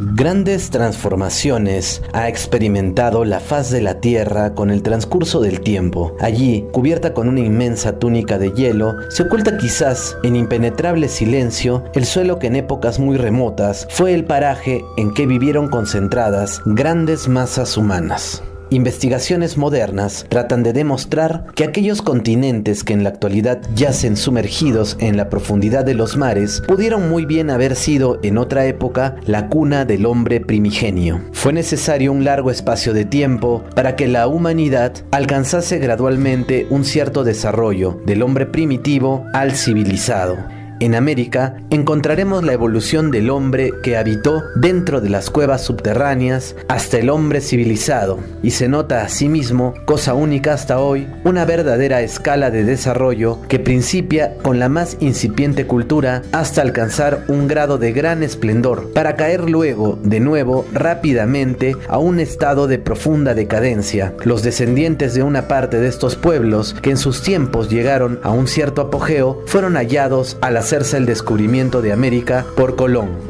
Grandes transformaciones ha experimentado la faz de la Tierra con el transcurso del tiempo. Allí, cubierta con una inmensa túnica de hielo, se oculta quizás en impenetrable silencio el suelo que en épocas muy remotas fue el paraje en que vivieron concentradas grandes masas humanas. Investigaciones modernas tratan de demostrar que aquellos continentes que en la actualidad yacen sumergidos en la profundidad de los mares pudieron muy bien haber sido en otra época la cuna del hombre primigenio. Fue necesario un largo espacio de tiempo para que la humanidad alcanzase gradualmente un cierto desarrollo del hombre primitivo al civilizado. En América encontraremos la evolución del hombre que habitó dentro de las cuevas subterráneas hasta el hombre civilizado, y se nota asimismo, cosa única hasta hoy, una verdadera escala de desarrollo que principia con la más incipiente cultura hasta alcanzar un grado de gran esplendor, para caer luego de nuevo rápidamente a un estado de profunda decadencia. Los descendientes de una parte de estos pueblos que en sus tiempos llegaron a un cierto apogeo fueron hallados al hacerse el descubrimiento de América por Colón.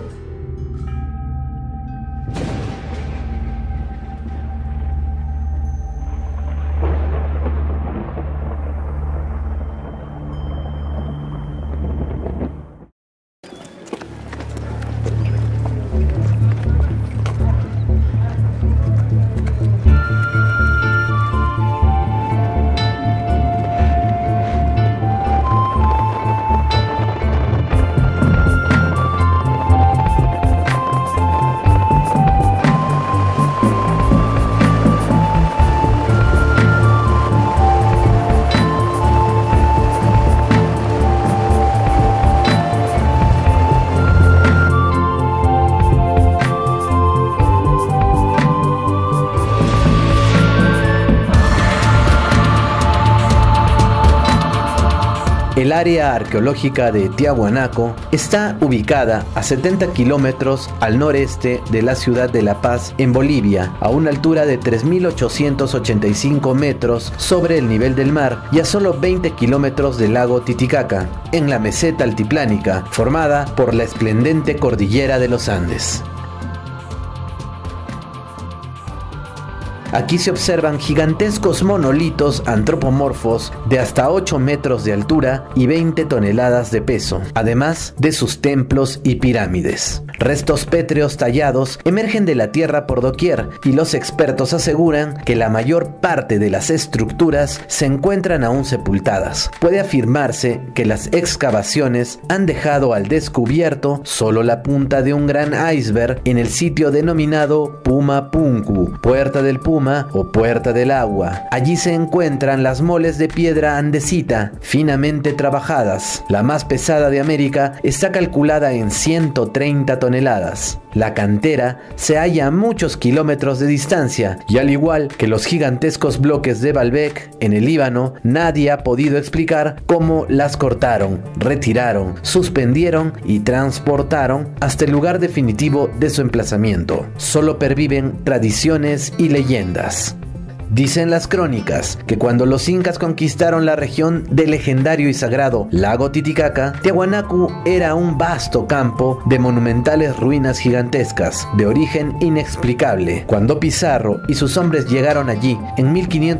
El área arqueológica de Tiahuanaco está ubicada a 70 kilómetros al noreste de la ciudad de La Paz, en Bolivia, a una altura de 3.885 metros sobre el nivel del mar y a solo 20 kilómetros del lago Titicaca, en la meseta altiplánica formada por la esplendente cordillera de los Andes. Aquí se observan gigantescos monolitos antropomorfos de hasta 8 metros de altura y 20 toneladas de peso, además de sus templos y pirámides. Restos pétreos tallados emergen de la tierra por doquier y los expertos aseguran que la mayor parte de las estructuras se encuentran aún sepultadas. Puede afirmarse que las excavaciones han dejado al descubierto solo la punta de un gran iceberg en el sitio denominado Puma Punku, Puerta del Puma o Puerta del Agua. Allí se encuentran las moles de piedra andesita, finamente trabajadas. La más pesada de América está calculada en 130 toneladas. La cantera se halla a muchos kilómetros de distancia y al igual que los gigantescos bloques de Baalbek en el Líbano, nadie ha podido explicar cómo las cortaron, retiraron, suspendieron y transportaron hasta el lugar definitivo de su emplazamiento. Solo perviven tradiciones y leyendas. Dicen las crónicas que cuando los incas conquistaron la región del legendario y sagrado lago Titicaca, Tiahuanaco era un vasto campo de monumentales ruinas gigantescas, de origen inexplicable. Cuando Pizarro y sus hombres llegaron allí en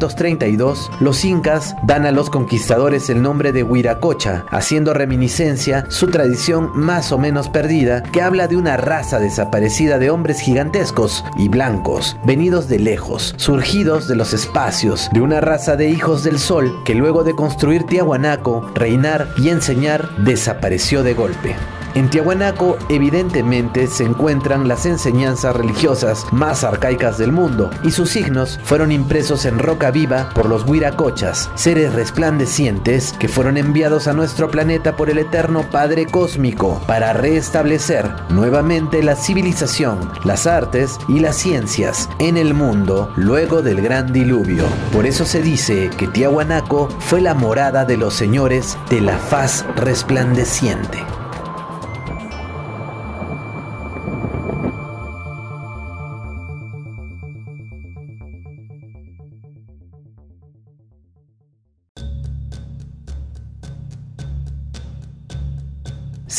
1532, los incas dan a los conquistadores el nombre de Huiracocha, haciendo reminiscencia su tradición más o menos perdida, que habla de una raza desaparecida de hombres gigantescos y blancos, venidos de lejos, surgidos de los espacios, de una raza de hijos del sol que luego de construir Tiahuanaco, reinar y enseñar, desapareció de golpe. En Tiahuanaco evidentemente se encuentran las enseñanzas religiosas más arcaicas del mundo y sus signos fueron impresos en roca viva por los huiracochas, seres resplandecientes que fueron enviados a nuestro planeta por el eterno Padre Cósmico para restablecer nuevamente la civilización, las artes y las ciencias en el mundo luego del gran diluvio. Por eso se dice que Tiahuanaco fue la morada de los señores de la faz resplandeciente.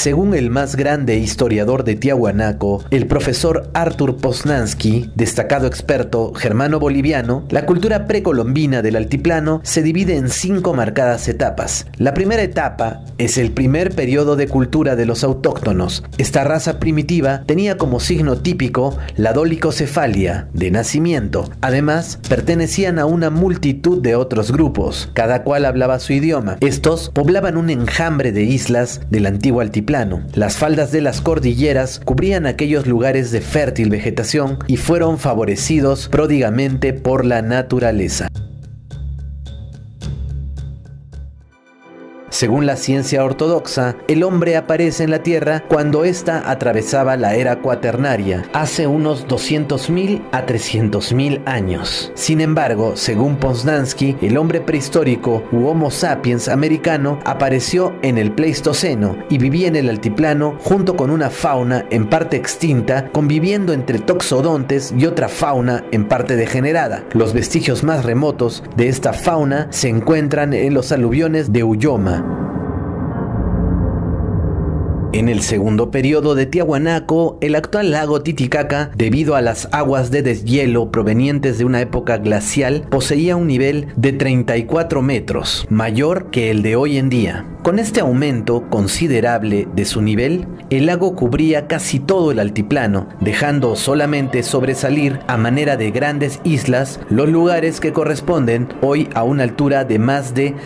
Según el más grande historiador de Tiahuanaco, el profesor Artur Poznański, destacado experto germano-boliviano, la cultura precolombina del altiplano se divide en 5 marcadas etapas. La primera etapa es el primer periodo de cultura de los autóctonos. Esta raza primitiva tenía como signo típico la dolicocefalia, de nacimiento. Además, pertenecían a una multitud de otros grupos, cada cual hablaba su idioma. Estos poblaban un enjambre de islas del antiguo altiplano. Las faldas de las cordilleras cubrían aquellos lugares de fértil vegetación y fueron favorecidos pródigamente por la naturaleza. Según la ciencia ortodoxa, el hombre aparece en la Tierra cuando ésta atravesaba la era cuaternaria, hace unos 200.000 a 300.000 años. Sin embargo, según Poznański, el hombre prehistórico u Homo sapiens americano apareció en el Pleistoceno y vivía en el altiplano junto con una fauna en parte extinta, conviviendo entre toxodontes y otra fauna en parte degenerada. Los vestigios más remotos de esta fauna se encuentran en los aluviones de Uyoma. En el segundo periodo de Tiahuanaco, el actual lago Titicaca, debido a las aguas de deshielo provenientes de una época glacial, poseía un nivel de 34 metros, mayor que el de hoy en día. Con este aumento considerable de su nivel, el lago cubría casi todo el altiplano, dejando solamente sobresalir a manera de grandes islas los lugares que corresponden hoy a una altura de más de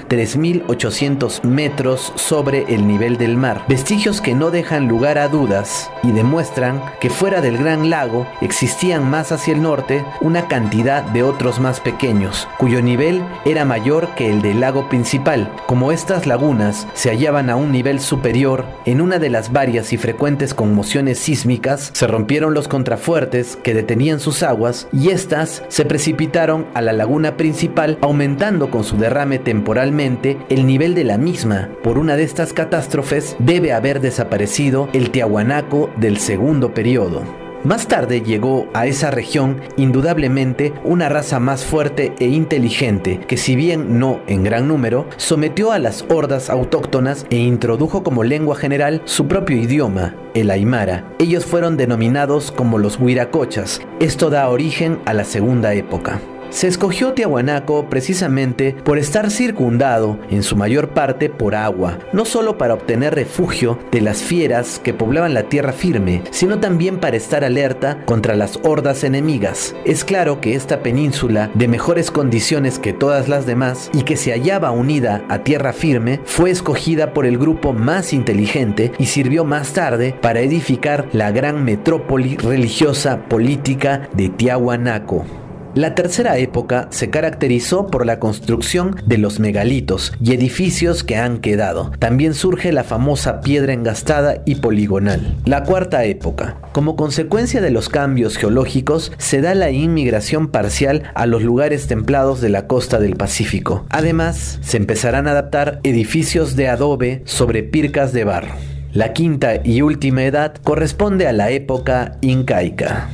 3.800 metros sobre el nivel del mar. Vestigios que no dejan lugar a dudas y demuestran que fuera del Gran Lago existían más hacia el norte una cantidad de otros más pequeños, cuyo nivel era mayor que el del lago principal. Como estas lagunas se hallaban a un nivel superior, en una de las varias y frecuentes conmociones sísmicas se rompieron los contrafuertes que detenían sus aguas y éstas se precipitaron a la laguna principal, aumentando con su derrame temporalmente el nivel de la misma. Por una de estas catástrofes debe haber desaparecido el Tiahuanaco del segundo periodo. Más tarde llegó a esa región indudablemente una raza más fuerte e inteligente que, si bien no en gran número, sometió a las hordas autóctonas e introdujo como lengua general su propio idioma, el aymara. Ellos fueron denominados como los huiracochas. Esto da origen a la segunda época. Se escogió Tiahuanaco precisamente por estar circundado en su mayor parte por agua, no solo para obtener refugio de las fieras que poblaban la tierra firme, sino también para estar alerta contra las hordas enemigas. Es claro que esta península, de mejores condiciones que todas las demás y que se hallaba unida a tierra firme, fue escogida por el grupo más inteligente y sirvió más tarde para edificar la gran metrópoli religiosa política de Tiahuanaco. La tercera época se caracterizó por la construcción de los megalitos y edificios que han quedado. También surge la famosa piedra engastada y poligonal. La cuarta época. Como consecuencia de los cambios geológicos, se da la inmigración parcial a los lugares templados de la costa del Pacífico. Además, se empezarán a adaptar edificios de adobe sobre pircas de barro. La quinta y última edad corresponde a la época incaica.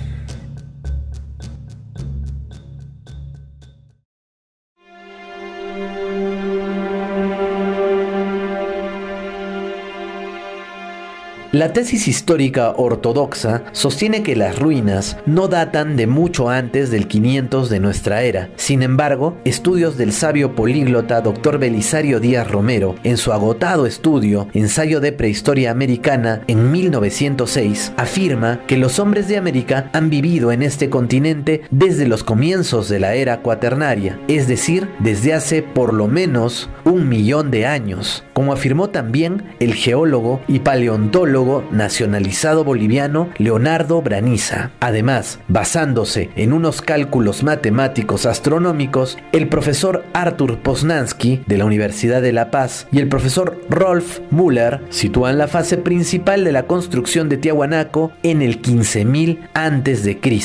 La tesis histórica ortodoxa sostiene que las ruinas no datan de mucho antes del 500 de nuestra era. Sin embargo, estudios del sabio políglota Dr. Belisario Díaz Romero, en su agotado estudio Ensayo de Prehistoria Americana en 1906, afirma que los hombres de América han vivido en este continente desde los comienzos de la era cuaternaria, es decir, desde hace por lo menos 1.000.000 de años, como afirmó también el geólogo y paleontólogo nacionalizado boliviano Leonardo Braniza. Además, basándose en unos cálculos matemáticos astronómicos, el profesor Artur Poznański de la Universidad de La Paz y el profesor Rolf Müller sitúan la fase principal de la construcción de Tiahuanaco en el 15.000 a.C.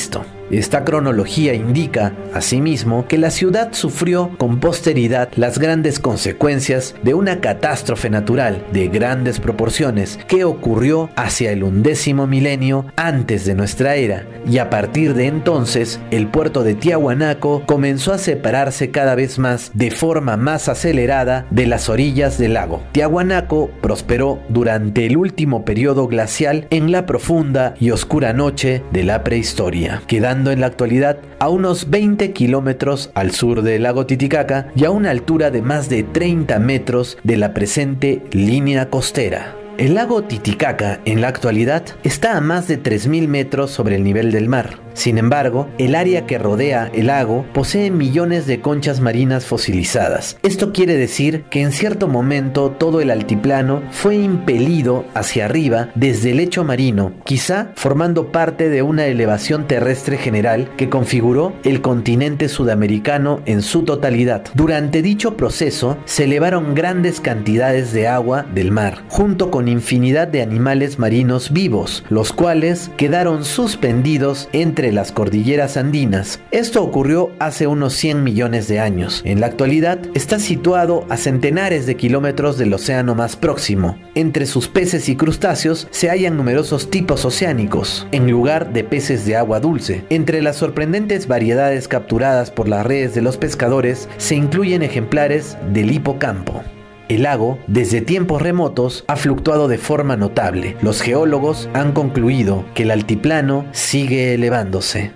Esta cronología indica, asimismo, que la ciudad sufrió con posteridad las grandes consecuencias de una catástrofe natural de grandes proporciones que ocurrió hacia el 11º milenio antes de nuestra era, y a partir de entonces el puerto de Tiahuanaco comenzó a separarse cada vez más de forma más acelerada de las orillas del lago. Tiahuanaco prosperó durante el último periodo glacial en la profunda y oscura noche de la prehistoria, quedando en la actualidad a unos 20 kilómetros al sur del lago Titicaca y a una altura de más de 30 metros de la presente línea costera. El lago Titicaca, en la actualidad, está a más de 3.000 metros sobre el nivel del mar. Sin embargo, el área que rodea el lago posee millones de conchas marinas fosilizadas. Esto quiere decir que en cierto momento todo el altiplano fue impelido hacia arriba desde el lecho marino, quizá formando parte de una elevación terrestre general que configuró el continente sudamericano en su totalidad. Durante dicho proceso se elevaron grandes cantidades de agua del mar, junto con infinidad de animales marinos vivos, los cuales quedaron suspendidos entre las cordilleras andinas. Esto ocurrió hace unos 100 millones de años. En la actualidad está situado a centenares de kilómetros del océano más próximo. Entre sus peces y crustáceos se hallan numerosos tipos oceánicos, en lugar de peces de agua dulce. Entre las sorprendentes variedades capturadas por las redes de los pescadores se incluyen ejemplares del hipocampo. El lago, desde tiempos remotos, ha fluctuado de forma notable. Los geólogos han concluido que el altiplano sigue elevándose.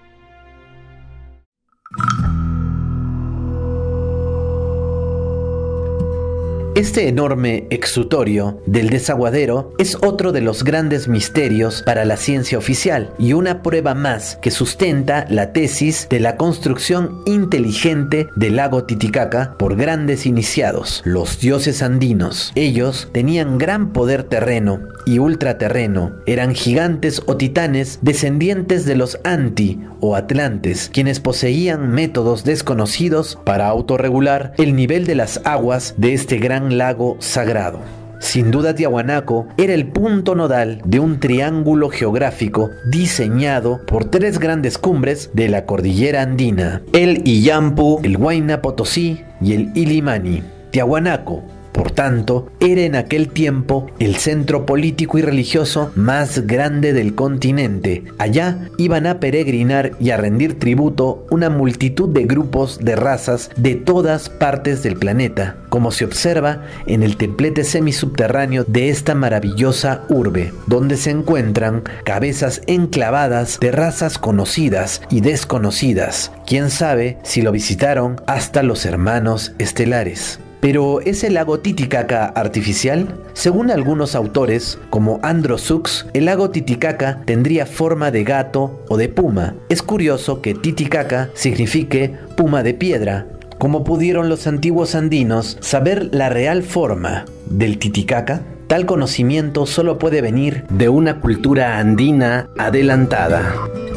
Este enorme exutorio del desaguadero es otro de los grandes misterios para la ciencia oficial y una prueba más que sustenta la tesis de la construcción inteligente del lago Titicaca por grandes iniciados, los dioses andinos. Ellos tenían gran poder terreno y ultraterreno, eran gigantes o titanes descendientes de los Anti o Atlantes, quienes poseían métodos desconocidos para autorregular el nivel de las aguas de este gran lago sagrado. Sin duda, Tiahuanaco era el punto nodal de un triángulo geográfico diseñado por tres grandes cumbres de la cordillera andina: el Illampu, el Huayna Potosí y el Illimani. Tiahuanaco, por tanto, era en aquel tiempo el centro político y religioso más grande del continente. Allá iban a peregrinar y a rendir tributo una multitud de grupos de razas de todas partes del planeta, como se observa en el templete semisubterráneo de esta maravillosa urbe, donde se encuentran cabezas enclavadas de razas conocidas y desconocidas. Quién sabe si lo visitaron hasta los hermanos estelares. ¿Pero es el lago Titicaca artificial? Según algunos autores, como Andrew Sachs, el lago Titicaca tendría forma de gato o de puma. Es curioso que Titicaca signifique puma de piedra. ¿Cómo pudieron los antiguos andinos saber la real forma del Titicaca? Tal conocimiento solo puede venir de una cultura andina adelantada.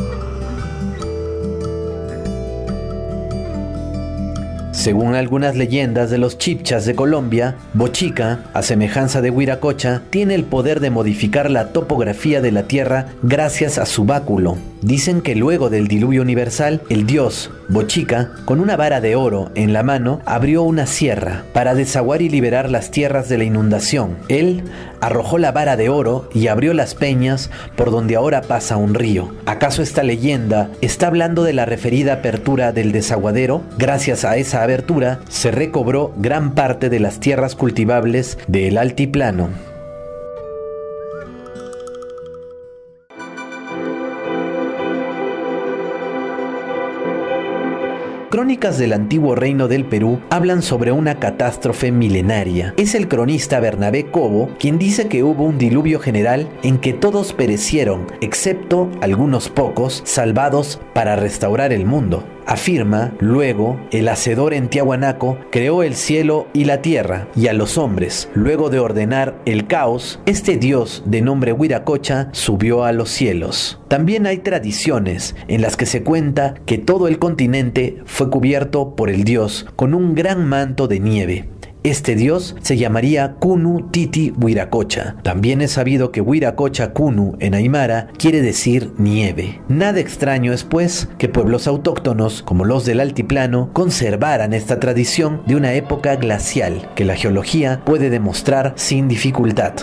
Según algunas leyendas de los chibchas de Colombia, Bochica, a semejanza de Huiracocha, tiene el poder de modificar la topografía de la tierra gracias a su báculo. Dicen que luego del diluvio universal, el dios Bochica, con una vara de oro en la mano, abrió una sierra para desaguar y liberar las tierras de la inundación. Él arrojó la vara de oro y abrió las peñas por donde ahora pasa un río. ¿Acaso esta leyenda está hablando de la referida apertura del desaguadero? Gracias a esa abertura se recobró gran parte de las tierras cultivables del altiplano. Crónicas del antiguo reino del Perú hablan sobre una catástrofe milenaria. Es el cronista Bernabé Cobo quien dice que hubo un diluvio general en que todos perecieron, excepto algunos pocos salvados para restaurar el mundo. Afirma, luego, el hacedor en Tiahuanaco creó el cielo y la tierra y a los hombres. Luego de ordenar el caos, este dios de nombre Huiracocha subió a los cielos. También hay tradiciones en las que se cuenta que todo el continente fue cubierto por el dios con un gran manto de nieve. Este dios se llamaría Kunu Titi Wiracocha. También es sabido que Wiracocha Kunu en aymara quiere decir nieve. Nada extraño es pues que pueblos autóctonos como los del altiplano conservaran esta tradición de una época glacial que la geología puede demostrar sin dificultad.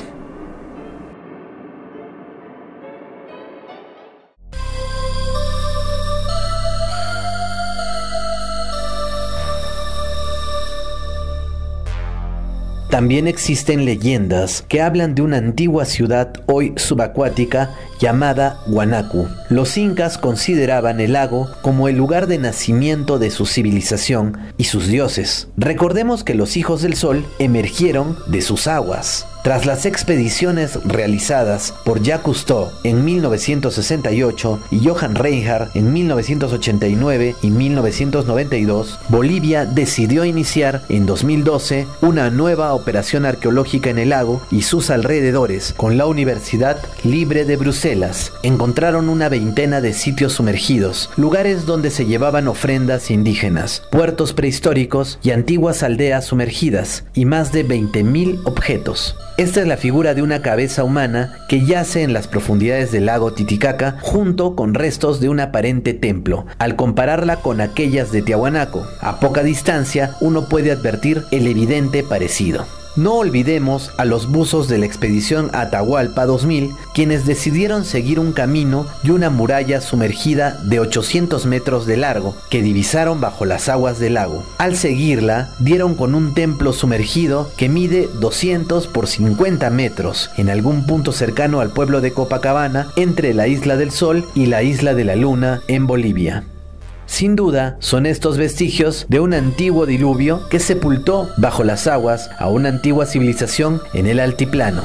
También existen leyendas que hablan de una antigua ciudad hoy subacuática llamada Huanacu. Los incas consideraban el lago como el lugar de nacimiento de su civilización y sus dioses. Recordemos que los hijos del sol emergieron de sus aguas. Tras las expediciones realizadas por Jacques Cousteau en 1968 y Johann Reinhardt en 1989 y 1992, Bolivia decidió iniciar en 2012 una nueva operación arqueológica en el lago y sus alrededores con la Universidad Libre de Bruselas. Encontraron una veintena de sitios sumergidos, lugares donde se llevaban ofrendas indígenas, puertos prehistóricos y antiguas aldeas sumergidas, y más de 20.000 objetos. Esta es la figura de una cabeza humana que yace en las profundidades del lago Titicaca junto con restos de un aparente templo. Al compararla con aquellas de Tiahuanaco, a poca distancia uno puede advertir el evidente parecido. No olvidemos a los buzos de la expedición Atahualpa 2000, quienes decidieron seguir un camino y una muralla sumergida de 800 metros de largo que divisaron bajo las aguas del lago. Al seguirla, dieron con un templo sumergido que mide 200 por 50 metros en algún punto cercano al pueblo de Copacabana, entre la Isla del Sol y la Isla de la Luna en Bolivia. Sin duda, son estos vestigios de un antiguo diluvio que sepultó bajo las aguas a una antigua civilización en el altiplano.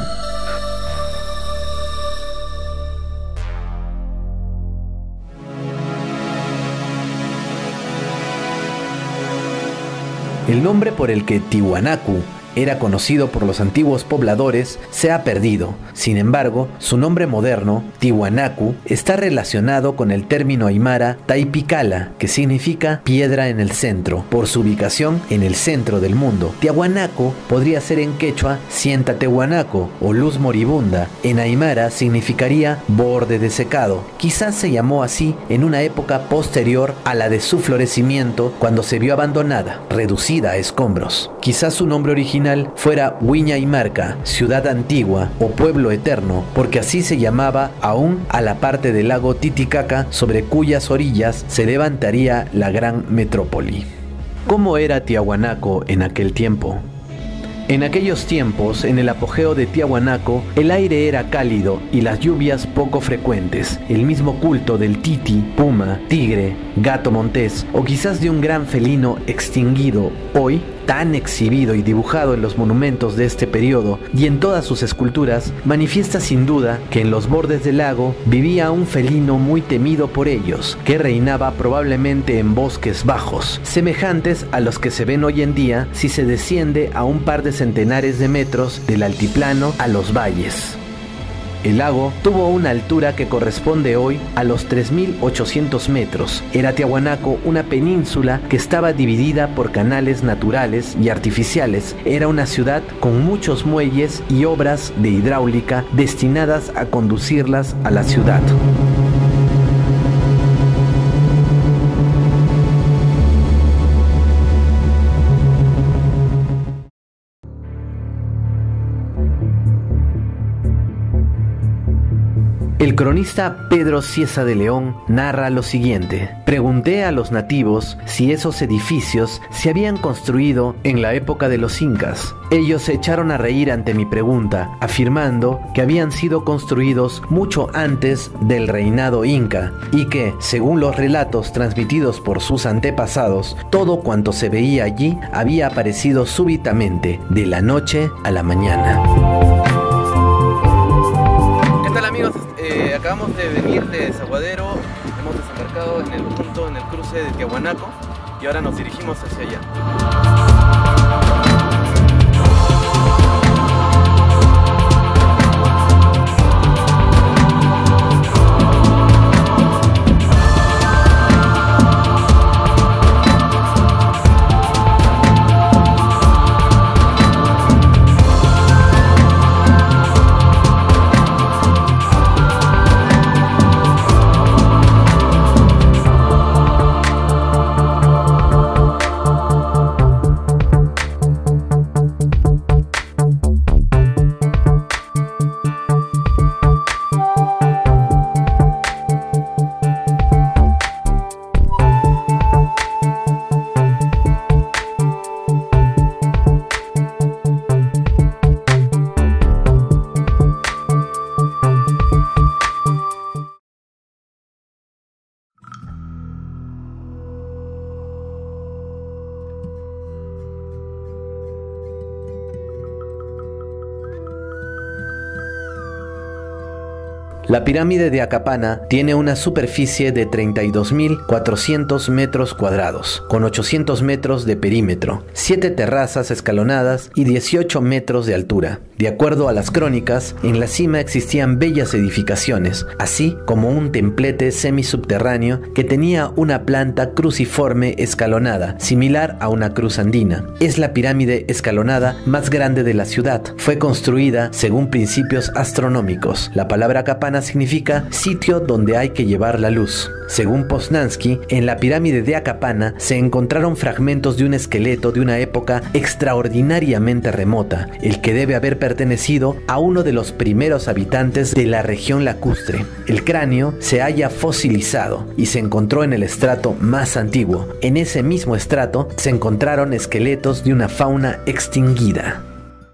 El nombre por el que Tiwanaku era conocido por los antiguos pobladores se ha perdido. Sin embargo, su nombre moderno, Tiwanaku, está relacionado con el término aymara Taipicala, que significa piedra en el centro, por su ubicación en el centro del mundo. Tiahuanaco podría ser en quechua Sientatehuanaco o luz moribunda. En aymara significaría borde de secado. Quizás se llamó así en una época posterior a la de su florecimiento, cuando se vio abandonada, reducida a escombros. Quizás su nombre original fuera Huiña Aymarca, ciudad antigua o pueblo eterno, porque así se llamaba aún a la parte del lago Titicaca sobre cuyas orillas se levantaría la gran metrópoli. ¿Cómo era Tiahuanaco en aquel tiempo? En aquellos tiempos, en el apogeo de Tiahuanaco, el aire era cálido y las lluvias poco frecuentes. El mismo culto del titi, puma, tigre, gato montés o quizás de un gran felino extinguido hoy, tan exhibido y dibujado en los monumentos de este periodo y en todas sus esculturas, manifiesta sin duda que en los bordes del lago vivía un felino muy temido por ellos, que reinaba probablemente en bosques bajos, semejantes a los que se ven hoy en día si se desciende a un par de centenares de metros del altiplano a los valles. El lago tuvo una altura que corresponde hoy a los 3.800 metros. Era Tiahuanaco una península que estaba dividida por canales naturales y artificiales. Era una ciudad con muchos muelles y obras de hidráulica destinadas a conducirlas a la ciudad. El cronista Pedro Cieza de León narra lo siguiente: pregunté a los nativos si esos edificios se habían construido en la época de los incas. Ellos se echaron a reír ante mi pregunta, afirmando que habían sido construidos mucho antes del reinado inca y que, según los relatos transmitidos por sus antepasados, todo cuanto se veía allí había aparecido súbitamente, de la noche a la mañana. ¿Qué tal, amigos? Acabamos de venir de Desaguadero, hemos desembarcado en el punto, en el cruce de Tiahuanaco, y ahora nos dirigimos hacia allá. La pirámide de Acapana tiene una superficie de 32.400 metros cuadrados, con 800 metros de perímetro, 7 terrazas escalonadas y 18 metros de altura. De acuerdo a las crónicas, en la cima existían bellas edificaciones, así como un templete semisubterráneo que tenía una planta cruciforme escalonada, similar a una cruz andina. Es la pirámide escalonada más grande de la ciudad. Fue construida según principios astronómicos. La palabra Acapana significa sitio donde hay que llevar la luz. Según Poznański, en la pirámide de Acapana se encontraron fragmentos de un esqueleto de una época extraordinariamente remota, el que debe haber pertenecido a uno de los primeros habitantes de la región lacustre. El cráneo se halla fosilizado y se encontró en el estrato más antiguo. En ese mismo estrato se encontraron esqueletos de una fauna extinguida.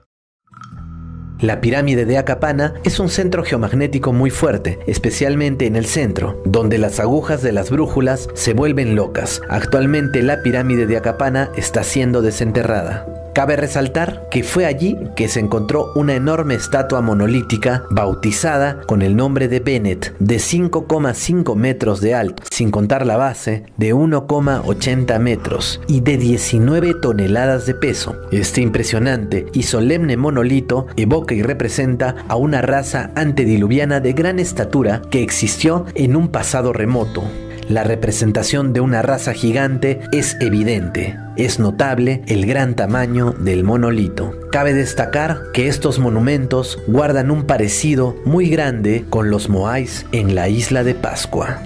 La pirámide de Acapana es un centro geomagnético muy fuerte, especialmente en el centro, donde las agujas de las brújulas se vuelven locas. Actualmente la pirámide de Acapana está siendo desenterrada. Cabe resaltar que fue allí que se encontró una enorme estatua monolítica bautizada con el nombre de Bennett, de 5,5 metros de alto, sin contar la base, de 1,80 metros y de 19 toneladas de peso. Este impresionante y solemne monolito evoca y representa a una raza antediluviana de gran estatura que existió en un pasado remoto. La representación de una raza gigante es evidente. Es notable el gran tamaño del monolito. Cabe destacar que estos monumentos guardan un parecido muy grande con los moais en la isla de Pascua.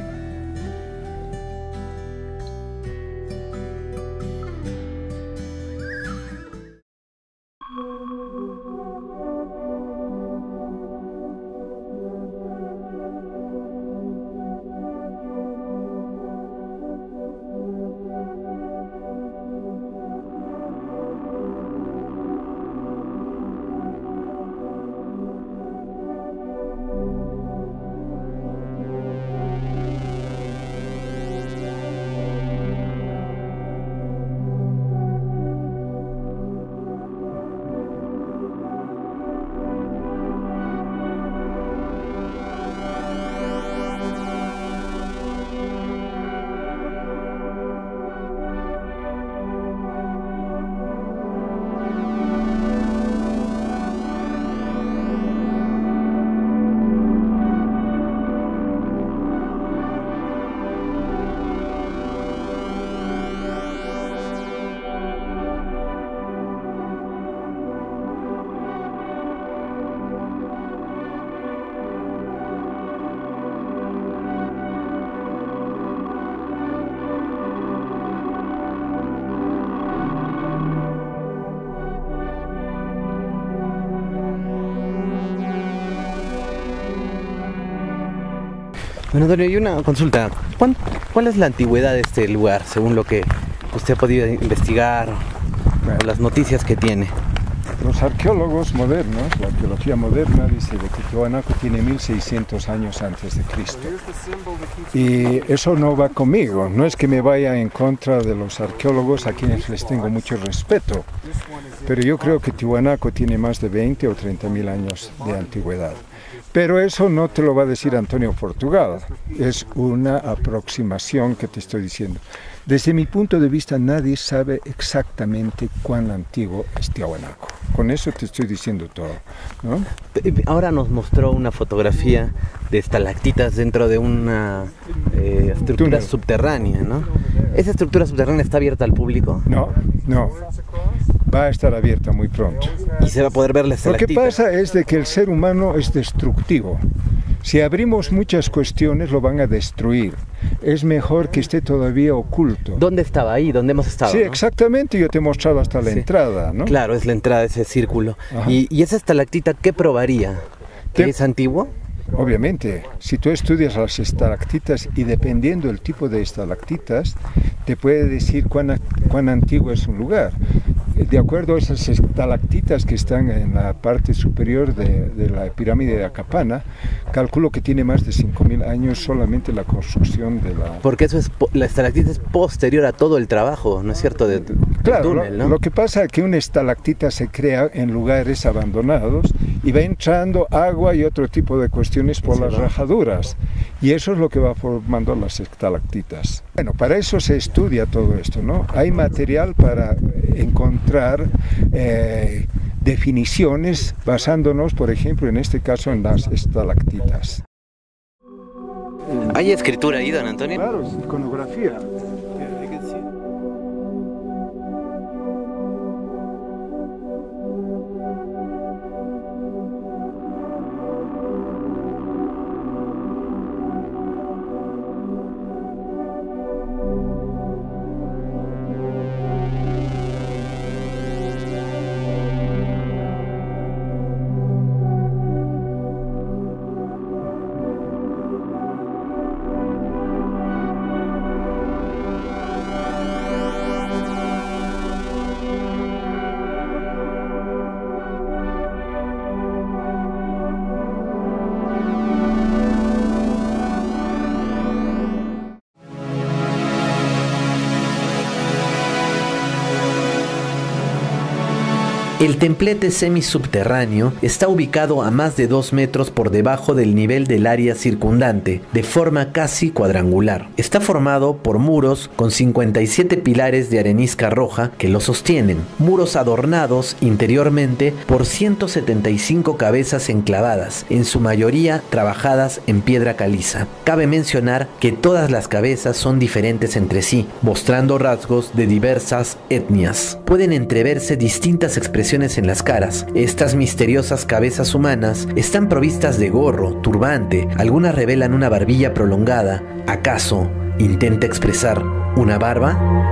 Bueno, Antonio, y una consulta. ¿Cuál es la antigüedad de este lugar, según lo que usted ha podido investigar o las noticias que tiene? Los arqueólogos modernos, la arqueología moderna, dice de que Tiahuanaco tiene 1600 años antes de Cristo. Y eso no va conmigo. No es que me vaya en contra de los arqueólogos, a quienes les tengo mucho respeto. Pero yo creo que Tiahuanaco tiene más de 20 o 30.000 años de antigüedad. Pero eso no te lo va a decir Antonio Portugal, es una aproximación que te estoy diciendo. Desde mi punto de vista, nadie sabe exactamente cuán antiguo es Tiahuanaco. Con eso te estoy diciendo todo, ¿no? Ahora nos mostró una fotografía de estalactitas dentro de una estructura subterránea, ¿no? ¿Esa estructura subterránea está abierta al público? No. Va a estar abierta muy pronto. ¿Y se va a poder ver la estalactita? Lo que pasa es de que el ser humano es destructivo. Si abrimos muchas cuestiones, lo van a destruir. Es mejor que esté todavía oculto. ¿Dónde estaba ahí? ¿Dónde hemos estado? Sí, ¿no? Exactamente. Yo te he mostrado hasta la entrada, ¿no? Claro, es la entrada, ese círculo. ¿Y esa estalactita qué probaría? ¿Que es antiguo? Obviamente, si tú estudias las estalactitas y dependiendo del tipo de estalactitas, te puede decir cuán antiguo es un lugar. De acuerdo a esas estalactitas que están en la parte superior de la pirámide de Acapana, calculo que tiene más de 5.000 años solamente la construcción de la... Porque eso es, la estalactita es posterior a todo el trabajo, ¿no es cierto? Del claro, túnel, ¿no? Lo que pasa es que una estalactita se crea en lugares abandonados y va entrando agua y otro tipo de cuestiones por las rajaduras. Y eso es lo que va formando las estalactitas. Bueno, para eso se estudia todo esto, ¿no? Hay material para encontrar definiciones basándonos, por ejemplo, en este caso, en las estalactitas. ¿Hay escritura ahí, don Antonio? Claro, es iconografía. El templete semisubterráneo está ubicado a más de 2 metros por debajo del nivel del área circundante, de forma casi cuadrangular. Está formado por muros con 57 pilares de arenisca roja que lo sostienen, muros adornados interiormente por 175 cabezas enclavadas, en su mayoría trabajadas en piedra caliza. Cabe mencionar que todas las cabezas son diferentes entre sí, mostrando rasgos de diversas etnias. Pueden entreverse distintas expresiones en las caras. Estas misteriosas cabezas humanas están provistas de gorro, turbante, algunas revelan una barbilla prolongada. ¿Acaso intenta expresar una barba?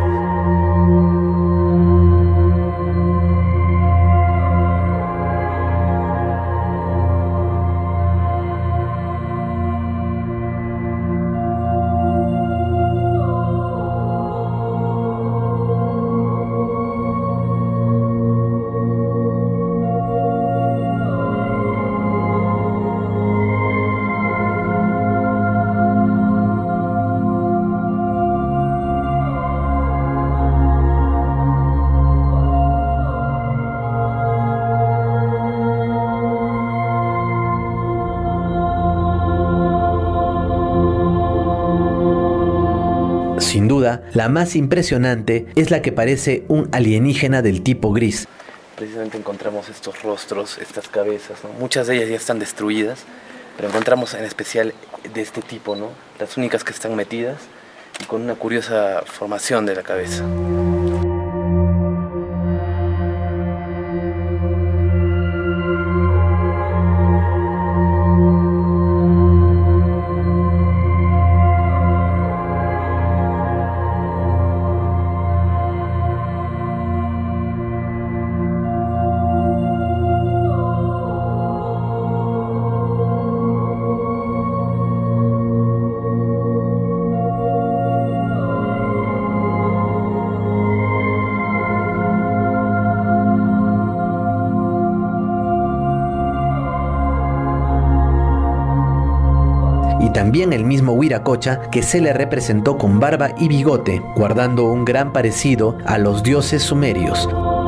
Sin duda, la más impresionante es la que parece un alienígena del tipo gris. Precisamente encontramos estos rostros, estas cabezas, ¿no? Muchas de ellas ya están destruidas, pero encontramos en especial de este tipo, ¿no? Las únicas que están metidas y con una curiosa formación de la cabeza. Y también el mismo Huiracocha, que se le representó con barba y bigote, guardando un gran parecido a los dioses sumerios.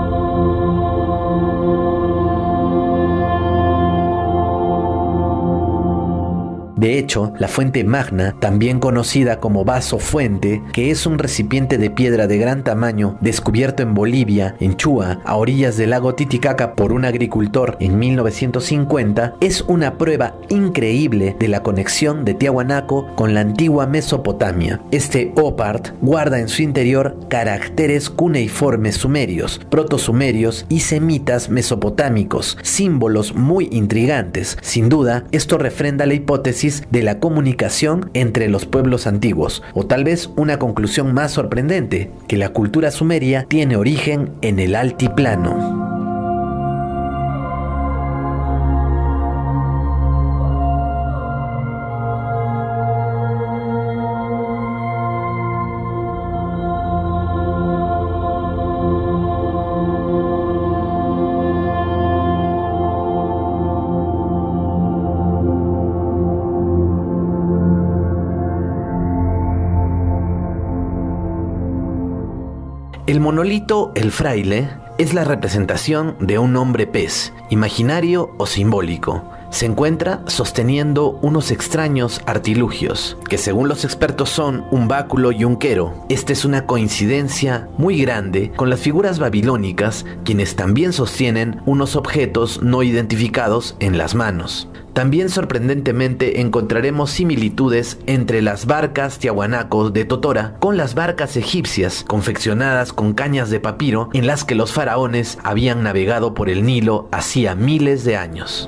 De hecho, la fuente magna, también conocida como vaso fuente, que es un recipiente de piedra de gran tamaño descubierto en Bolivia, en Chua, a orillas del lago Titicaca por un agricultor en 1950, es una prueba increíble de la conexión de Tiahuanaco con la antigua Mesopotamia. Este OPART guarda en su interior caracteres cuneiformes sumerios, protosumerios y semitas mesopotámicos, símbolos muy intrigantes. Sin duda, esto refrenda la hipótesis de la comunicación entre los pueblos antiguos, o tal vez una conclusión más sorprendente, que la cultura sumeria tiene origen en el altiplano. El monolito El Fraile, es la representación de un hombre pez, imaginario o simbólico. Se encuentra sosteniendo unos extraños artilugios, que según los expertos son un báculo y un quero. Esta es una coincidencia muy grande con las figuras babilónicas, quienes también sostienen unos objetos no identificados en las manos. También sorprendentemente encontraremos similitudes entre las barcas tiahuanaco de Totora con las barcas egipcias confeccionadas con cañas de papiro en las que los faraones habían navegado por el Nilo hacía miles de años.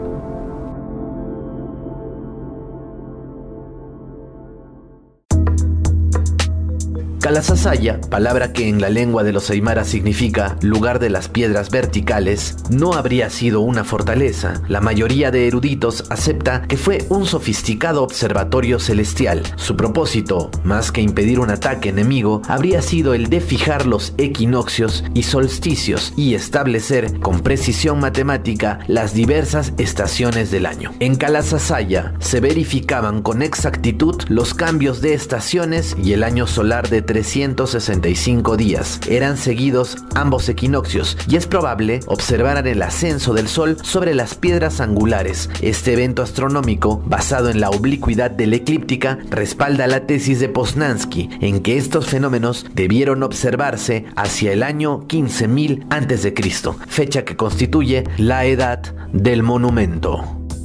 Calasasaya, palabra que en la lengua de los aymaras significa lugar de las piedras verticales, no habría sido una fortaleza. La mayoría de eruditos acepta que fue un sofisticado observatorio celestial. Su propósito, más que impedir un ataque enemigo, habría sido el de fijar los equinoccios y solsticios y establecer con precisión matemática las diversas estaciones del año. En Calasasaya se verificaban con exactitud los cambios de estaciones y el año solar de 365 días. Eran seguidos ambos equinoccios y es probable observar el ascenso del sol sobre las piedras angulares. Este evento astronómico, basado en la oblicuidad de la eclíptica, respalda la tesis de Poznański en que estos fenómenos debieron observarse hacia el año 15.000 a.C., fecha que constituye la edad del monumento.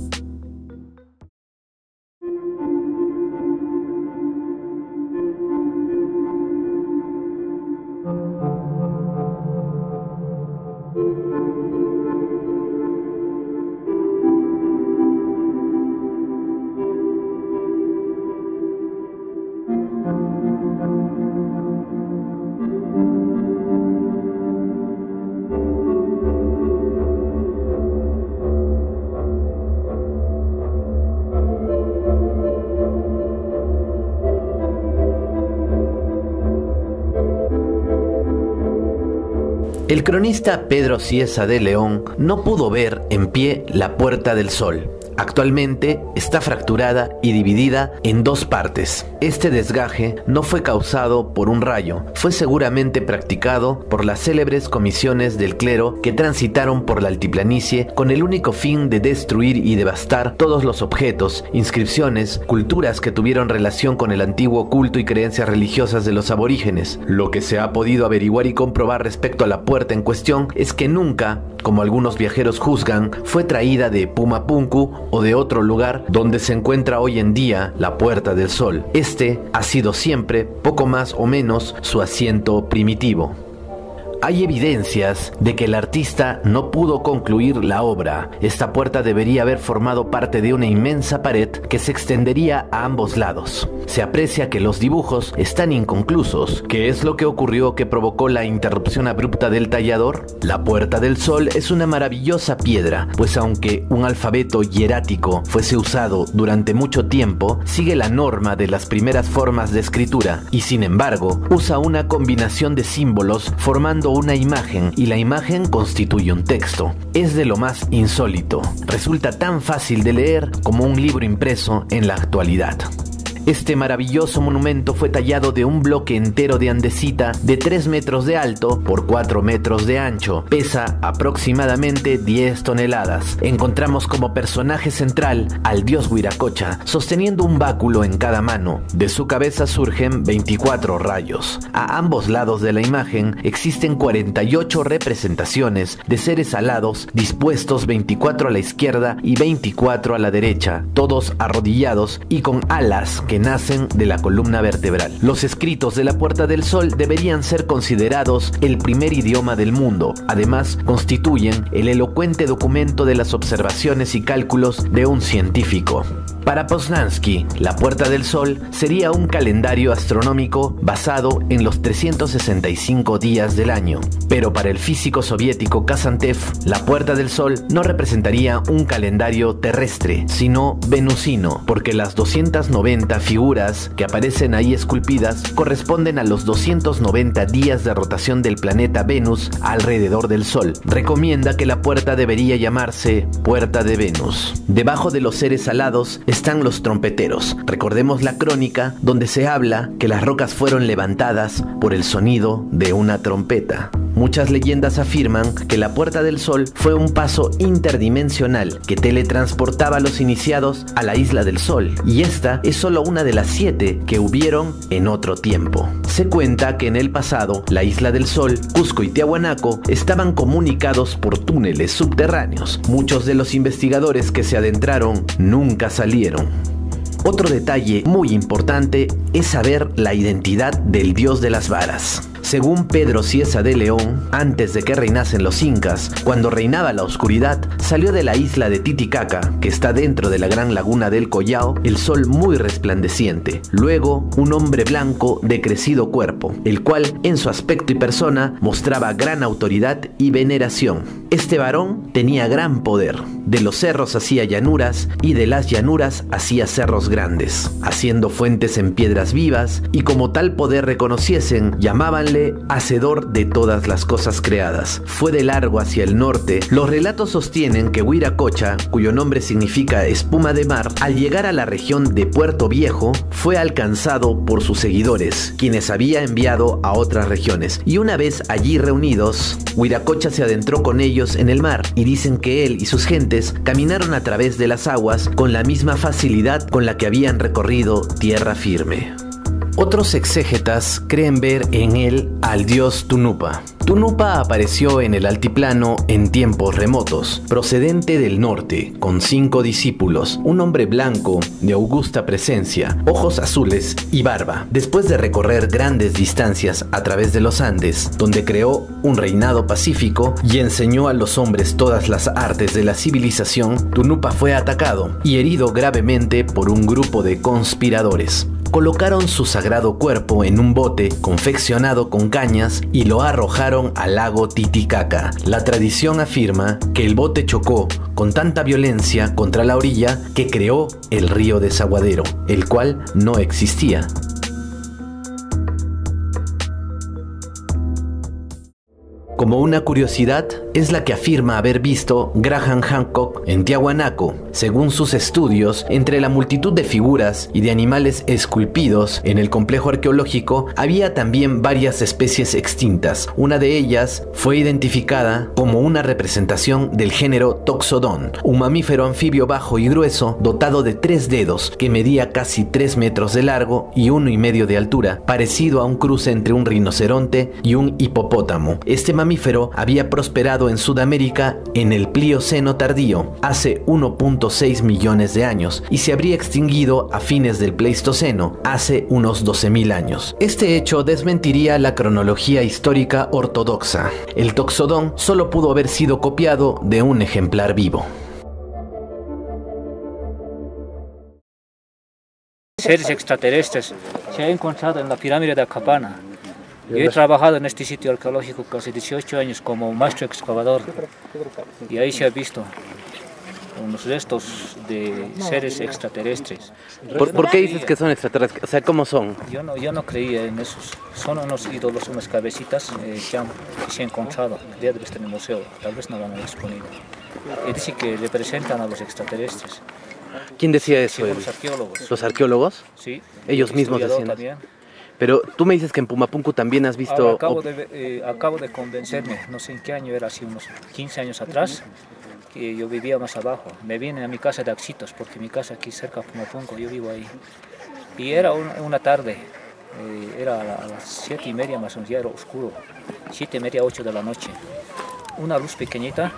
El cronista Pedro Cieza de León no pudo ver en pie la Puerta del Sol. Actualmente está fracturada y dividida en dos partes. Este desgaje no fue causado por un rayo, fue seguramente practicado por las célebres comisiones del clero que transitaron por la altiplanicie con el único fin de destruir y devastar todos los objetos, inscripciones, culturas que tuvieron relación con el antiguo culto y creencias religiosas de los aborígenes. Lo que se ha podido averiguar y comprobar respecto a la puerta en cuestión es que nunca, como algunos viajeros juzgan, fue traída de Pumapunku o de otro lugar donde se encuentra hoy en día la Puerta del Sol. Este ha sido siempre, poco más o menos, su asiento primitivo. Hay evidencias de que el artista no pudo concluir la obra. Esta puerta debería haber formado parte de una inmensa pared que se extendería a ambos lados. Se aprecia que los dibujos están inconclusos. ¿Qué es lo que ocurrió que provocó la interrupción abrupta del tallador? La Puerta del Sol es una maravillosa piedra, pues aunque un alfabeto hierático fuese usado durante mucho tiempo, sigue la norma de las primeras formas de escritura y sin embargo usa una combinación de símbolos formando una imagen y la imagen constituye un texto. Es de lo más insólito. Resulta tan fácil de leer como un libro impreso en la actualidad. Este maravilloso monumento fue tallado de un bloque entero de andesita de 3 metros de alto por 4 metros de ancho. Pesa aproximadamente 10 toneladas. Encontramos como personaje central al dios Huiracocha, sosteniendo un báculo en cada mano. De su cabeza surgen 24 rayos. A ambos lados de la imagen existen 48 representaciones de seres alados dispuestos 24 a la izquierda y 24 a la derecha, todos arrodillados y con alas que nacen de la columna vertebral. Los escritos de la Puerta del Sol deberían ser considerados el primer idioma del mundo. Además, constituyen el elocuente documento de las observaciones y cálculos de un científico. Para Poznański, la Puerta del Sol sería un calendario astronómico basado en los 365 días del año. Pero para el físico soviético Kazantev, la Puerta del Sol no representaría un calendario terrestre, sino venusino, porque las 290 figuras que aparecen ahí esculpidas corresponden a los 290 días de rotación del planeta Venus alrededor del Sol. Recomienda que la puerta debería llamarse Puerta de Venus. Debajo de los seres alados están los trompeteros. Recordemos la crónica donde se habla que las rocas fueron levantadas por el sonido de una trompeta. Muchas leyendas afirman que la Puerta del Sol fue un paso interdimensional que teletransportaba a los iniciados a la Isla del Sol, y esta es solo una de las 7 que hubieron en otro tiempo. Se cuenta que en el pasado, la Isla del Sol, Cusco y Tiahuanaco estaban comunicados por túneles subterráneos. Muchos de los investigadores que se adentraron nunca salieron. Otro detalle muy importante es saber la identidad del dios de las varas. Según Pedro Cieza de León, antes de que reinasen los incas, cuando reinaba la oscuridad, salió de la isla de Titicaca, que está dentro de la gran laguna del Collao, el sol muy resplandeciente. Luego, un hombre blanco de crecido cuerpo, el cual, en su aspecto y persona, mostraba gran autoridad y veneración. Este varón tenía gran poder. De los cerros hacía llanuras y de las llanuras hacía cerros grandes, haciendo fuentes en piedras vivas, y como tal poder reconociesen, llamábanle hacedor de todas las cosas creadas. Fue de largo hacia el norte. Los relatos sostienen que Huiracocha, cuyo nombre significa espuma de mar, al llegar a la región de Puerto Viejo, fue alcanzado por sus seguidores, quienes había enviado a otras regiones. Y una vez allí reunidos, Huiracocha se adentró con ellos en el mar, y dicen que él y sus gentes caminaron a través de las aguas con la misma facilidad con la que habían recorrido tierra firme. Otros exégetas creen ver en él al dios Tunupa. Tunupa apareció en el altiplano en tiempos remotos, procedente del norte, con 5 discípulos, un hombre blanco de augusta presencia, ojos azules y barba. Después de recorrer grandes distancias a través de los Andes, donde creó un reinado pacífico y enseñó a los hombres todas las artes de la civilización, Tunupa fue atacado y herido gravemente por un grupo de conspiradores. Colocaron su sagrado cuerpo en un bote confeccionado con cañas y lo arrojaron al lago Titicaca. La tradición afirma que el bote chocó con tanta violencia contra la orilla que creó el río Desaguadero, el cual no existía. Como una curiosidad, es la que afirma haber visto Graham Hancock en Tiahuanaco. Según sus estudios, entre la multitud de figuras y de animales esculpidos en el complejo arqueológico, había también varias especies extintas. Una de ellas fue identificada como una representación del género Toxodon, un mamífero anfibio bajo y grueso, dotado de 3 dedos, que medía casi 3 metros de largo y 1,5 de altura, parecido a un cruce entre un rinoceronte y un hipopótamo. Este mamífero había prosperado en Sudamérica en el Plioceno tardío, hace 1.6 millones de años, y se habría extinguido a fines del Pleistoceno, hace unos 12.000 años. Este hecho desmentiría la cronología histórica ortodoxa. El Toxodón solo pudo haber sido copiado de un ejemplar vivo. Seres extraterrestres se ha encontrado en la pirámide de Acapana. Yo he trabajado en este sitio arqueológico casi 18 años como maestro excavador, y ahí se ha visto unos restos de seres extraterrestres. ¿Por qué dices que son extraterrestres? O sea, ¿cómo son? Yo no creía en esos. Son unos ídolos, unas cabecitas que se han encontrado. Ya debe estar en el museo, tal vez no van a exponer. Y dice que representan a los extraterrestres. ¿Quién decía eso? Sí, los arqueólogos. ¿Los arqueólogos? Sí. Ellos mismos decían. También. Pero tú me dices que en Pumapunku también has visto... Ahora acabo de convencerme, no sé en qué año era, así unos 15 años atrás, que yo vivía más abajo. Me vine a mi casa de Axitos, porque mi casa aquí cerca de Pumapunku, yo vivo ahí. Y era una tarde, era a las 7:30 más o menos, ya era oscuro, 7:30, 8 de la noche. Una luz pequeñita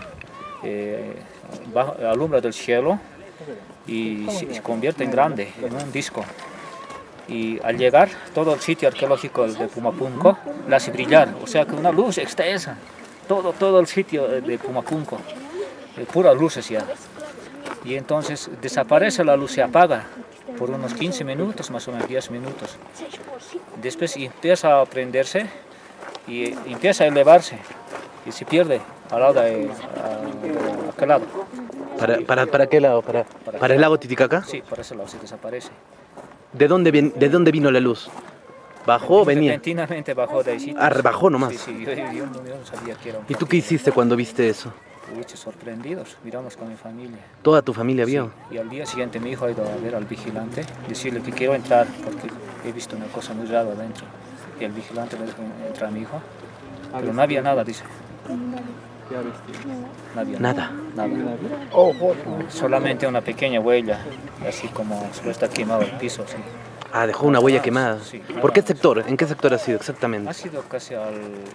alumbra del cielo y se convierte en grande, en un disco. Y al llegar, todo el sitio arqueológico de Pumapunku la hace brillar, o sea que una luz extensa, todo el sitio de Pumapunku, puras luces ya. Y entonces desaparece la luz, se apaga por unos 15 minutos, más o menos 10 minutos. Después empieza a prenderse y empieza a elevarse y se pierde al lado de aquel lado. ¿Para qué lado? ¿Para el lago Titicaca? Sí, para ese lado se desaparece. ¿De dónde vino la luz? ¿Bajó o venía? Repentinamente bajó de ahí. Bajó nomás. Sí, yo no sabía que era un... ¿Y tú qué hiciste cuando viste eso? Sorprendidos, miramos con mi familia. ¿Toda tu familia vio? Sí. Y al día siguiente mi hijo ha ido a ver al vigilante, decirle que quiero entrar porque he visto una cosa muy rara adentro. Y el vigilante le dejó entrar a mi hijo pero no había nada, dice. No había Nada. nada. Solamente una pequeña huella, así como solo está quemado el piso. Así. Ah, dejó una huella quemada. Sí. ¿Por qué sector? ¿En qué sector ha sido exactamente? Ha sido casi al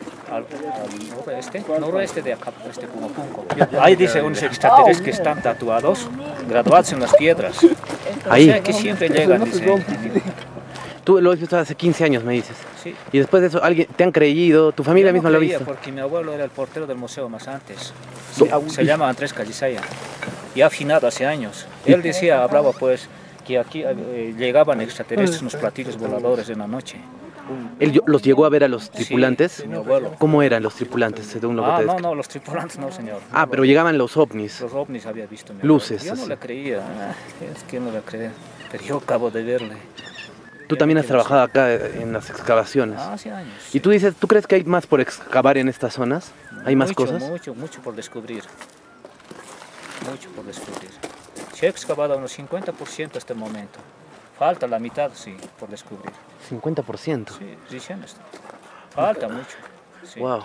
noroeste de acá, Pumapunku. Ahí dice unos extraterrestres que están tatuados, graduados en las piedras. Ahí. O sea, que siempre llegan, dice. Tú lo has visto hace 15 años, me dices. Sí. Y después de eso, ¿alguien te han creído? ¿Tu familia Yo no misma lo ha creía, visto? porque mi abuelo era el portero del museo más antes. Se llama Andrés Callisaya. Y ha afinado hace años. Él decía, hablaba pues, que aquí llegaban extraterrestres, unos platillos voladores en la noche. ¿Él los llegó a ver a los tripulantes? Sí, mi abuelo. ¿Cómo eran los tripulantes, según lo que te No, los tripulantes no, señor. Ah, pero llegaban los ovnis. Los ovnis había visto mi abuelo. Luces, Yo no así. le creía, es que no le creía, pero yo acabo de verle. Tú también has trabajado acá en las excavaciones. Hace años. Y tú dices, ¿tú crees que hay más por excavar en estas zonas? ¿Hay más cosas? Mucho por descubrir. Mucho por descubrir. Se ha excavado unos 50% hasta el momento. Falta la mitad, sí, por descubrir. 50%. Sí, dicen esto. Falta mucho. Sí. Wow.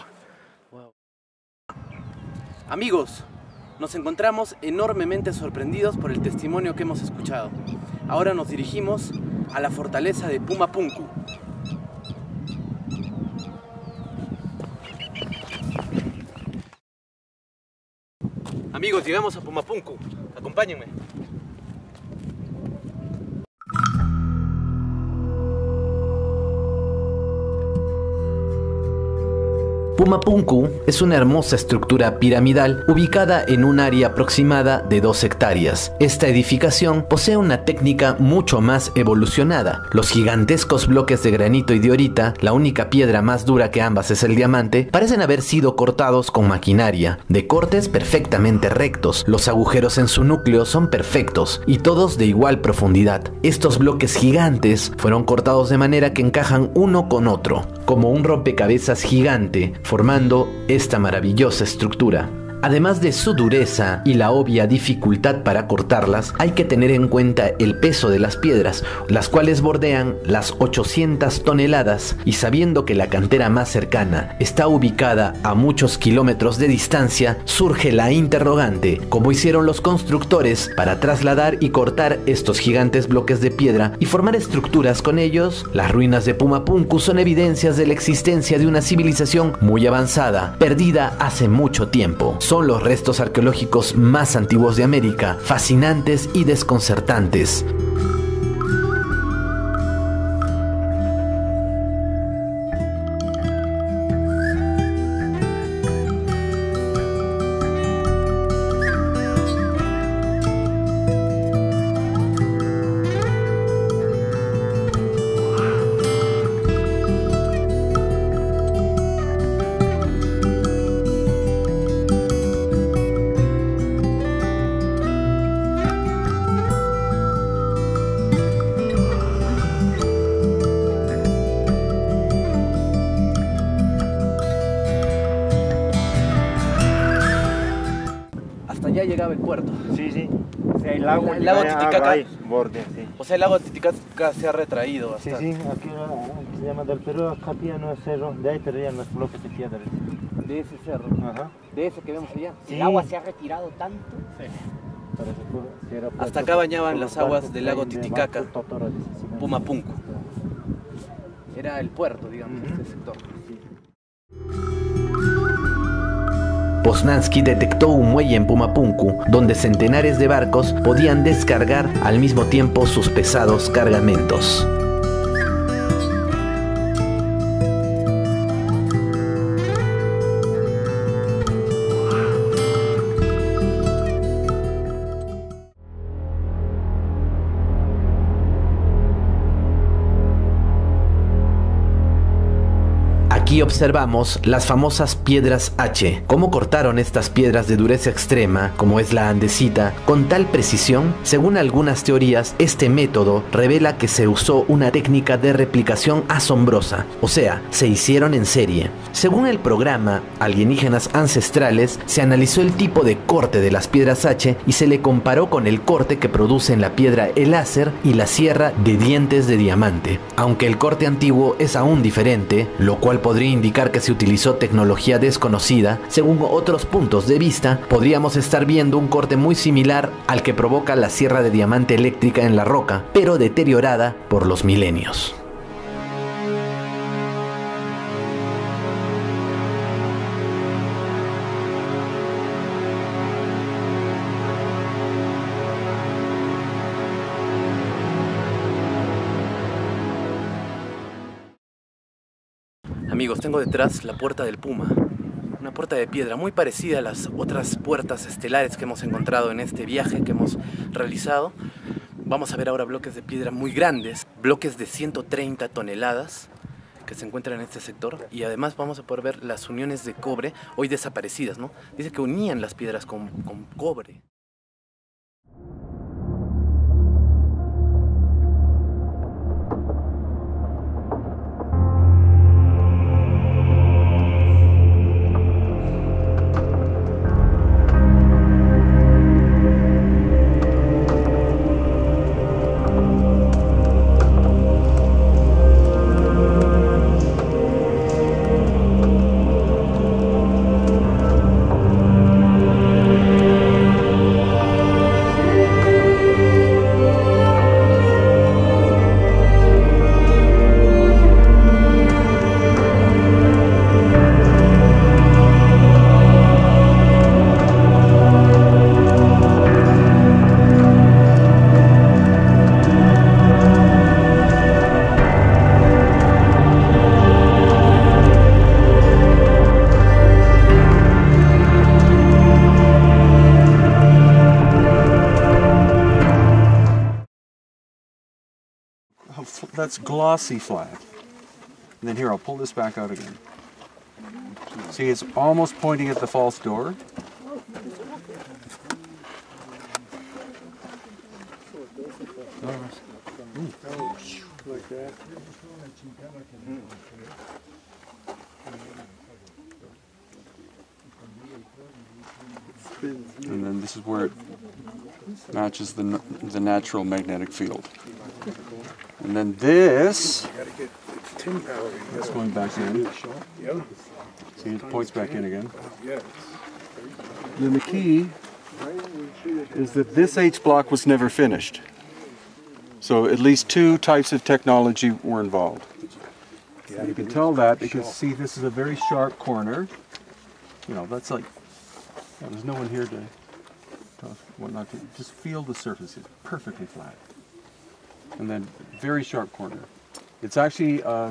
Amigos, nos encontramos enormemente sorprendidos por el testimonio que hemos escuchado. Ahora nos dirigimos a la fortaleza de Pumapunku. Amigos, llegamos a Pumapunku. Acompáñenme. Pumapunku es una hermosa estructura piramidal ubicada en un área aproximada de 2 hectáreas. Esta edificación posee una técnica mucho más evolucionada. Los gigantescos bloques de granito y diorita, la única piedra más dura que ambas es el diamante, parecen haber sido cortados con maquinaria, de cortes perfectamente rectos. Los agujeros en su núcleo son perfectos y todos de igual profundidad. Estos bloques gigantes fueron cortados de manera que encajan uno con otro, como un rompecabezas gigante, formando esta maravillosa estructura. Además de su dureza y la obvia dificultad para cortarlas, hay que tener en cuenta el peso de las piedras, las cuales bordean las 800 toneladas, y sabiendo que la cantera más cercana está ubicada a muchos kilómetros de distancia, surge la interrogante: ¿cómo hicieron los constructores para trasladar y cortar estos gigantes bloques de piedra y formar estructuras con ellos? Las ruinas de Pumapunku son evidencias de la existencia de una civilización muy avanzada, perdida hace mucho tiempo. Son los restos arqueológicos más antiguos de América, fascinantes y desconcertantes. Ya llegaba el puerto. Sí, sí. O sea, el lago, El lago Titicaca. Ahí, borde, sí. O sea, el lago Titicaca se ha retraído Sí, bastante. sí, aquí se llama del Perú, acá no es cerro, de ahí traían los bloques de piedra. De ese cerro, Ajá. de ese que vemos allá. Sí. El agua se ha retirado tanto. Hasta acá bañaban las aguas del lago Titicaca, Pumapunku. Era el puerto, digamos, de este sector. Poznański detectó un muelle en Pumapunku donde centenares de barcos podían descargar al mismo tiempo sus pesados cargamentos. Aquí observamos las famosas piedras H. Cómo cortaron estas piedras de dureza extrema, como es la andesita, con tal precisión. Según algunas teorías, este método revela que se usó una técnica de replicación asombrosa, o sea, se hicieron en serie. Según el programa Alienígenas Ancestrales, se analizó el tipo de corte de las piedras H y se le comparó con el corte que producen la piedra el láser y la sierra de dientes de diamante. Aunque el corte antiguo es aún diferente, lo cual podría podría indicar que se utilizó tecnología desconocida, según otros puntos de vista, podríamos estar viendo un corte muy similar al que provoca la sierra de diamante eléctrica en la roca, pero deteriorada por los milenios. Amigos, tengo detrás la puerta del Puma, una puerta de piedra muy parecida a las otras puertas estelares que hemos encontrado en este viaje que hemos realizado. Vamos a ver ahora bloques de piedra muy grandes, bloques de 130 toneladas que se encuentran en este sector, y además vamos a poder ver las uniones de cobre hoy desaparecidas, ¿no? Dice que unían las piedras con cobre. That's glossy flat. And then here, I'll pull this back out again. See, it's almost pointing at the false door. And then this is where it matches the natural magnetic field. And then this is going back in. See, it points back in again. Then the key is that this H block was never finished. So at least two types of technology were involved. And you can tell that because, see, this is a very sharp corner. You know, that's like, there's no one here to whatnot. Just feel the surface. It's perfectly flat. And then very sharp corner. It's actually, what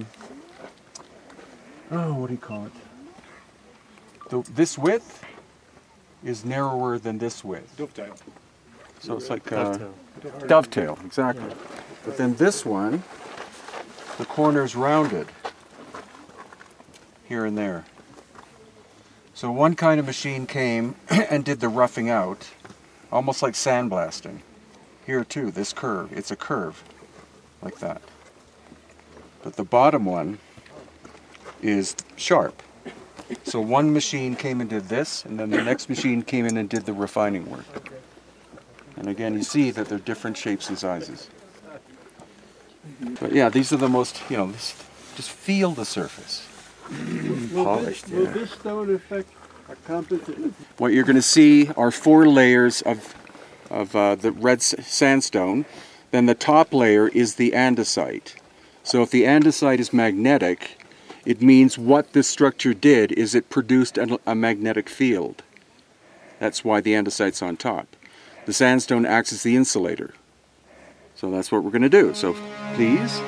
do you call it? This width is narrower than this width. Dovetail. So it's like dovetail, exactly. But then this one, the corner's rounded here and there. So one kind of machine came and did the roughing out, almost like sandblasting. Here too, this curve, it's a curve, like that. But the bottom one is sharp. So one machine came and did this, and then the next machine came in and did the refining work. And again, you see that they're different shapes and sizes. But yeah, these are the most, you know, just feel the surface. Polished, yeah. Will this stone effect accomplish it? What you're going to see are 4 layers of the red sandstone. Then the top layer is the andesite. So if the andesite is magnetic, it means what this structure did is it produced a magnetic field. That's why the andesite's on top. The sandstone acts as the insulator. So that's what we're going to do. So please.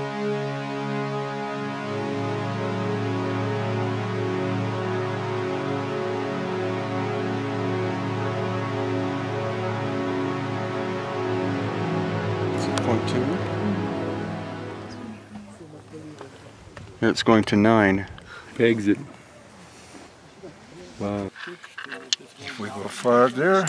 Point 2. It's going to 9. Exit. Wow. If we go further.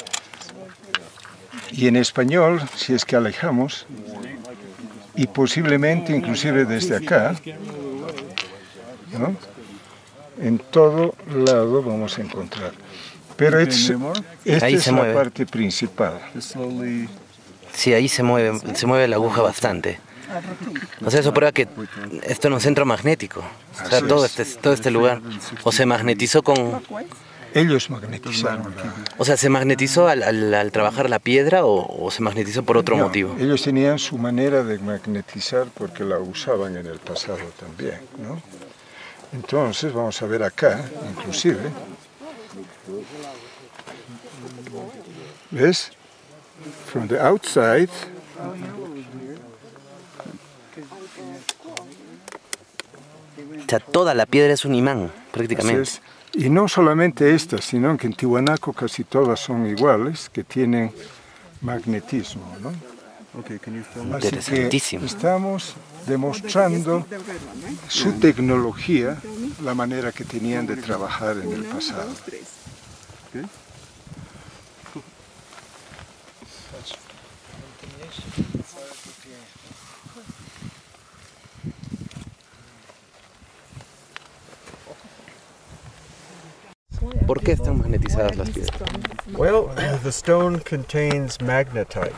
Y en español, si es que alejamos, y posiblemente inclusive desde acá, ¿no? En todo lado vamos a encontrar. Pero esta es la parte principal. Sí, ahí se mueve la aguja bastante. O sea, eso prueba que esto no es un centro magnético. O sea, todo este lugar. O se magnetizó con... Ellos magnetizaron. O sea, ¿se magnetizó al trabajar la piedra o se magnetizó por otro motivo? Ellos tenían su manera de magnetizar porque la usaban en el pasado también, ¿no? Entonces, vamos a ver acá, inclusive. ¿Ves? From the outside. O sea, toda la piedra es un imán, prácticamente. Así es. Y no solamente estas, sino que en Tiwanaku casi todas son iguales, que tienen magnetismo, ¿no? Así que estamos demostrando su tecnología, la manera que tenían de trabajar en el pasado. ¿Por qué están magnetizadas las piedras? Well, the stone contains magnetite.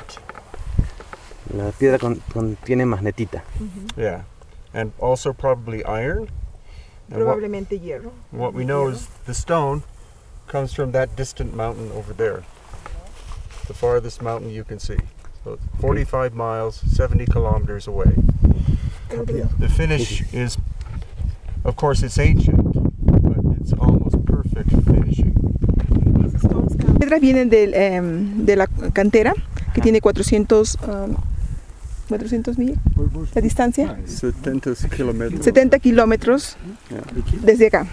La piedra contiene magnetita. Yeah, and also probably iron. And Probablemente hierro. what we know is the stone comes from that distant mountain over there. The farthest mountain you can see. So it's 45 miles, 70 kilometers away. The finish is, of course, it's ancient, but it's almost perfect finishing. Las piedras vienen de la cantera, que tiene 400 mil, la distancia, 70 kilómetros desde acá.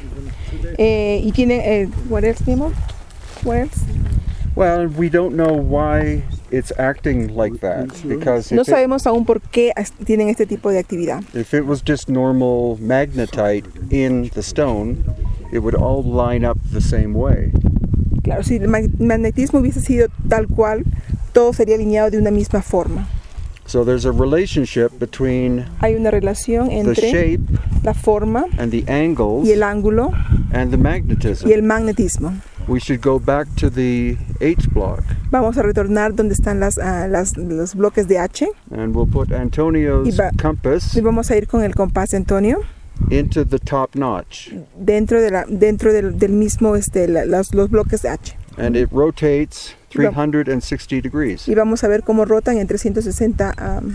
Y tiene, what else, Mimo? What else? Well, we don't know why it's acting like that, because No sabemos aún por qué tienen este tipo de actividad. if it was just normal magnetite in the stone, it would all line up the same way. Claro, si el magnetismo hubiese sido tal cual, todo sería alineado de una misma forma. So there's a relationship between Hay una relación the entre shape la forma and the angles y el ángulo and the magnetism. y el magnetismo. We should go back to the H block, Vamos a retornar donde están los bloques de H and we'll put Antonio's Y compass y vamos a ir con el compás de Antonio into the top notch, dentro del mismo los bloques de H. and it rotates 360 degrees. Y vamos a ver cómo rotan en 360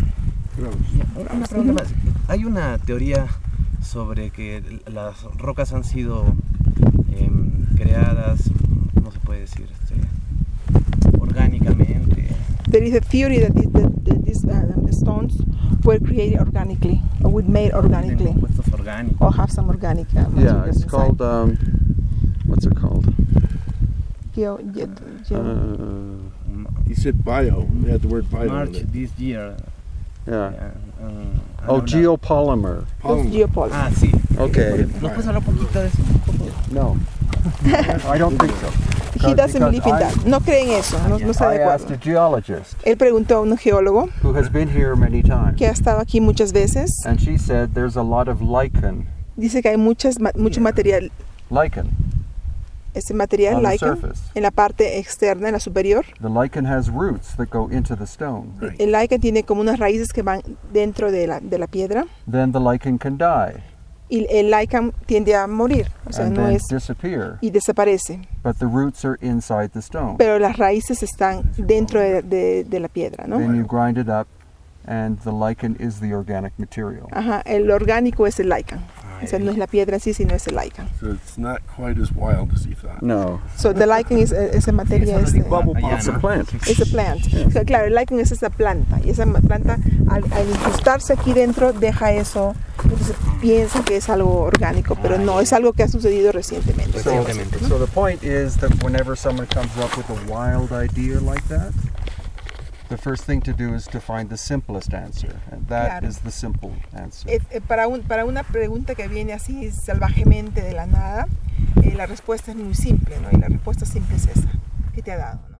Una pregunta más. Hay una teoría sobre que las rocas han sido creadas, ¿cómo se puede decir? Orgánicamente. There is a theory that these stones were created organically, or were made organically, Compuestos orgánicos. or have some organic Yeah, materials it's called, what's it called? He said bio. They had the word bio in March it. this year. Yeah. Oh, geopolymer. Geopol. Ah, sí. Okay. ¿Nos puedes hablar un poquito de eso? No. I don't think so. He doesn't believe in that. No cree en eso, no está de I asked acuerdo. a geologist Él preguntó a un geólogo who has been here many times, que ha estado aquí muchas veces. and she said there's a lot of lichen. Dice que hay mucho material, Lichen ese material on the lichen surface. en la parte externa, en la superior. The lichen has roots that go into the stone. El lichen tiene como unas raíces que van dentro de la piedra. Then the lichen can die Y el lichen tiende a morir, o sea, and no then es, disappear, y desaparece. but the roots are inside the stone. Pero las raíces están dentro de la piedra, ¿no? Then you grind it up, and the lichen is the organic material. Ajá, el orgánico es el lichen. O sea, no es la piedra en sí, sino es el lichen. So it's not quite as wild as he thought. No, So the lichen es esa materia, it's a plant. es a plant. O sea, claro, el lichen es esa planta, y esa planta al incrustarse aquí dentro deja eso, entonces piensan que es algo orgánico, pero no, es algo que ha sucedido recientemente. So the point is that whenever someone comes up with a wild idea like that, the first thing to do is to find the simplest answer, and that Claro. is the simple answer. Para una pregunta que viene así salvajemente de la nada, la respuesta es muy simple, ¿no? Y la respuesta simple es esa que te ha dado, ¿no?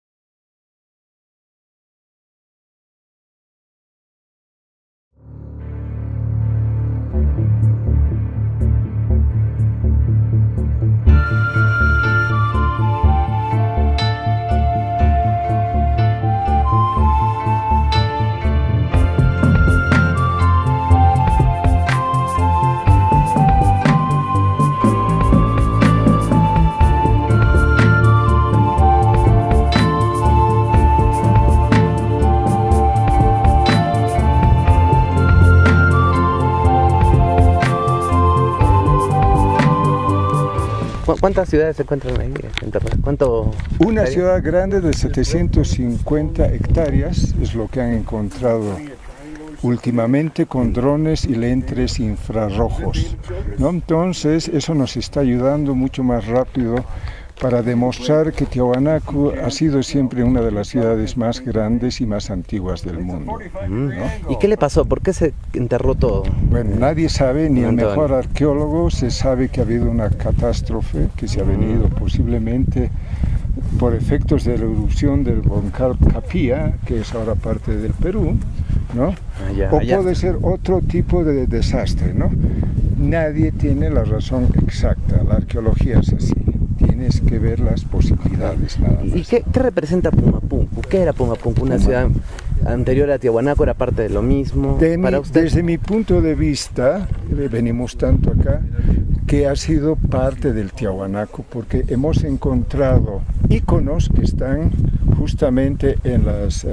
¿Cuántas ciudades se encuentran ahí? ¿Cuánto? Una ciudad grande de 750 hectáreas es lo que han encontrado últimamente con drones y lentes infrarrojos, ¿no? Entonces eso nos está ayudando mucho más rápido para demostrar que Tiahuanaco ha sido siempre una de las ciudades más grandes y más antiguas del mundo, ¿no? ¿Y qué le pasó? ¿Por qué se enterró todo? Bueno, nadie sabe, ni el mejor arqueólogo. Se sabe que ha habido una catástrofe que se ha venido posiblemente por efectos de la erupción del volcán Capilla, que es ahora parte del Perú, ¿no? O puede ser otro tipo de desastre, ¿no? Nadie tiene la razón exacta, la arqueología es así, tienes que ver las posibilidades nada más. ¿Y qué representa Pumapunku? ¿Qué era Pumapunku? ¿Una ciudad anterior a Tiahuanaco? ¿Era parte de lo mismo? Desde mi punto de vista, venimos tanto acá, que ha sido parte del Tiahuanaco, porque hemos encontrado íconos que están justamente en las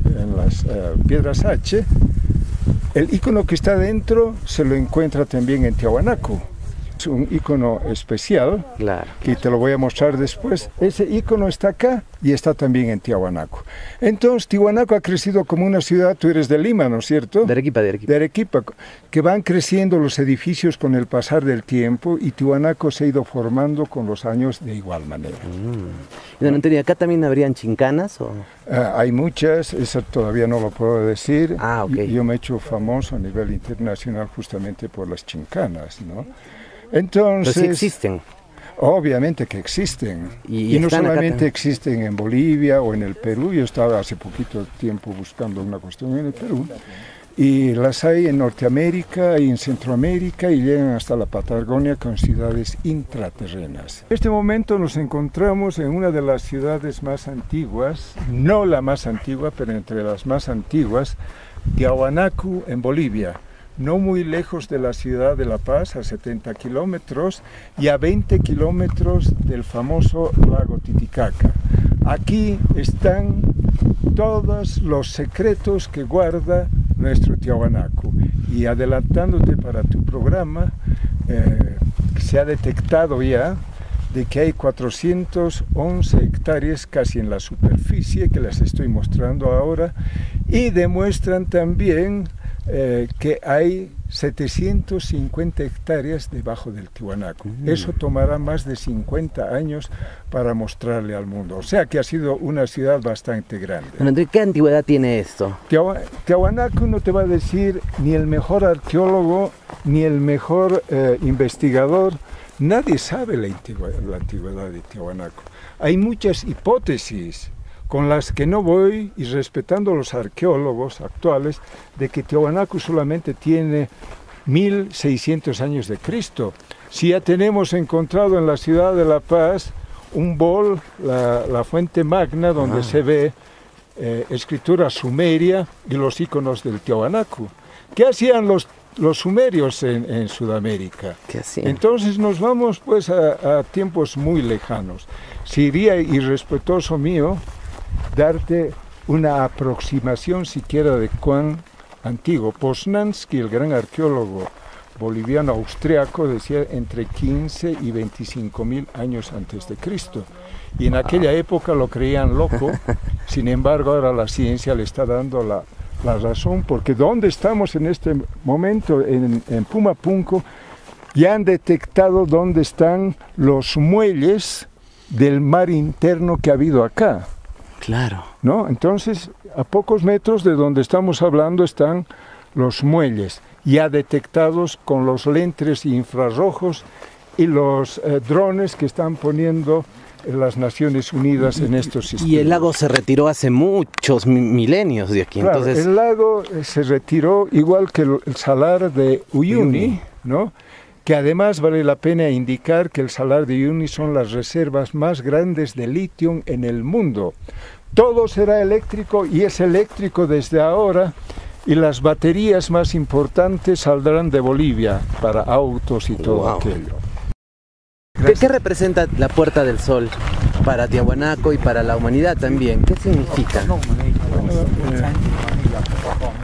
piedras H. El ícono que está dentro se lo encuentra también en Tiahuanaco. Es un ícono especial, claro, que te lo voy a mostrar después. Ese ícono está acá y está también en Tiahuanaco. Entonces, Tiahuanaco ha crecido como una ciudad. Tú eres de Lima, ¿no es cierto? De Arequipa. De Arequipa, que van creciendo los edificios con el pasar del tiempo, y Tiahuanaco se ha ido formando con los años de igual manera. ¿Y don Antonio, acá también habrían chincanas? ¿O? Hay muchas, eso todavía no lo puedo decir. Okay. Yo me he hecho famoso a nivel internacional justamente por las chincanas, ¿no? Entonces, ¿pero sí existen? Obviamente que existen. Y no solamente existen en Bolivia o en el Perú. Yo estaba hace poquito tiempo buscando una cuestión en el Perú. Y las hay en Norteamérica y en Centroamérica, y llegan hasta la Patagonia con ciudades intraterrenas. En este momento nos encontramos en una de las ciudades más antiguas, no la más antigua, pero entre las más antiguas, Tiahuanaco, en Bolivia. No muy lejos de la ciudad de La Paz, a 70 kilómetros, y a 20 kilómetros del famoso lago Titicaca. Aquí están todos los secretos que guarda nuestro Tiahuanaco. Y adelantándote para tu programa, se ha detectado ya de que hay 411 hectáreas casi en la superficie, que las estoy mostrando ahora, y demuestran también que hay 750 hectáreas debajo del Tiahuanaco. Eso tomará más de 50 años para mostrarle al mundo. O sea que ha sido una ciudad bastante grande. Bueno, ¿qué antigüedad tiene esto? Tiahuanaco no te va a decir ni el mejor arqueólogo, ni el mejor investigador. Nadie sabe la antigüedad de Tiahuanaco. Hay muchas hipótesis con las que no voy, y respetando a los arqueólogos actuales, de que Tiahuanaco solamente tiene 1600 años de Cristo. Si ya tenemos encontrado en la ciudad de La Paz un bol, la fuente magna, donde se ve escritura sumeria y los iconos del Tiahuanaco. ¿Qué hacían los sumerios en Sudamérica? ¿Qué hacían? Entonces nos vamos pues a tiempos muy lejanos. Sería irrespetuoso mío darte una aproximación siquiera de cuán antiguo. Poznański, el gran arqueólogo boliviano austriaco, decía entre 15 y 25 mil años antes de Cristo. Y en aquella época lo creían loco. Sin embargo, ahora la ciencia le está dando la razón, porque donde estamos en este momento, en Pumapunku, ya han detectado dónde están los muelles del mar interno que ha habido acá. Claro. ¿No? Entonces, a pocos metros de donde estamos hablando están los muelles, ya detectados con los lentes infrarrojos y los drones que están poniendo las Naciones Unidas en estos sistemas. Y el lago se retiró hace muchos milenios de aquí. Claro, entonces... el lago se retiró igual que el salar de Uyuni, ¿no? Que además vale la pena indicar que el salar de Uyuni son las reservas más grandes de litio en el mundo. Todo será eléctrico, y es eléctrico desde ahora, y las baterías más importantes saldrán de Bolivia para autos y todo aquello. ¿Qué representa la Puerta del Sol para Tiahuanaco y para la humanidad también? ¿Qué significa?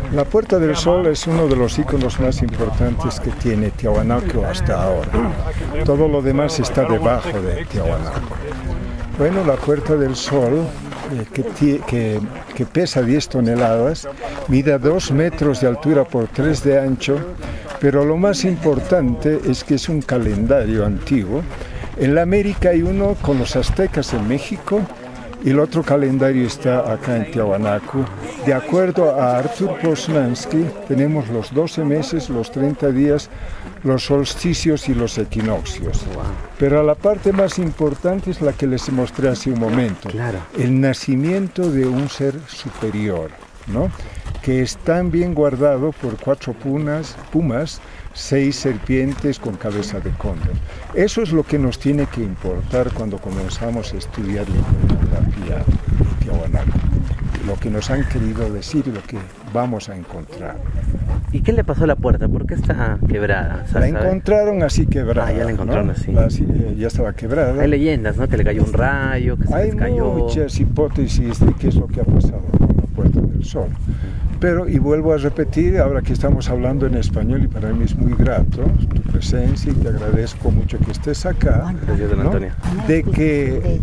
La Puerta del Sol es uno de los iconos más importantes que tiene Tiahuanaco hasta ahora. Todo lo demás está debajo de Tiahuanaco. Bueno, la Puerta del Sol, que pesa 10 toneladas, mide 2 metros de altura por 3 de ancho, pero lo más importante es que es un calendario antiguo. En la América hay uno con los aztecas en México, y el otro calendario está acá en Tiahuanaco. De acuerdo a Arthur Poznański, tenemos los 12 meses, los 30 días, los solsticios y los equinoccios. Pero la parte más importante es la que les mostré hace un momento. Claro. El nacimiento de un ser superior, ¿no? Que es tan bien guardado por 4 pumas, 6 serpientes con cabeza de cóndor. Eso es lo que nos tiene que importar cuando comenzamos a estudiar la iconografía de Tiahuanaco. Lo que nos han querido decir y lo que vamos a encontrar. ¿Y qué le pasó a la puerta? ¿Por qué está quebrada? La encontraron así quebrada. Ya la encontraron, ¿no? Así. Ya estaba quebrada. Hay leyendas, ¿no? Que le cayó un rayo, que se les cayó. Hay muchas hipótesis de qué es lo que ha pasado con la Puerta del Sol. Pero, y vuelvo a repetir, ahora que estamos hablando en español, y para mí es muy grato tu presencia, y te agradezco mucho que estés acá, ¿no? de que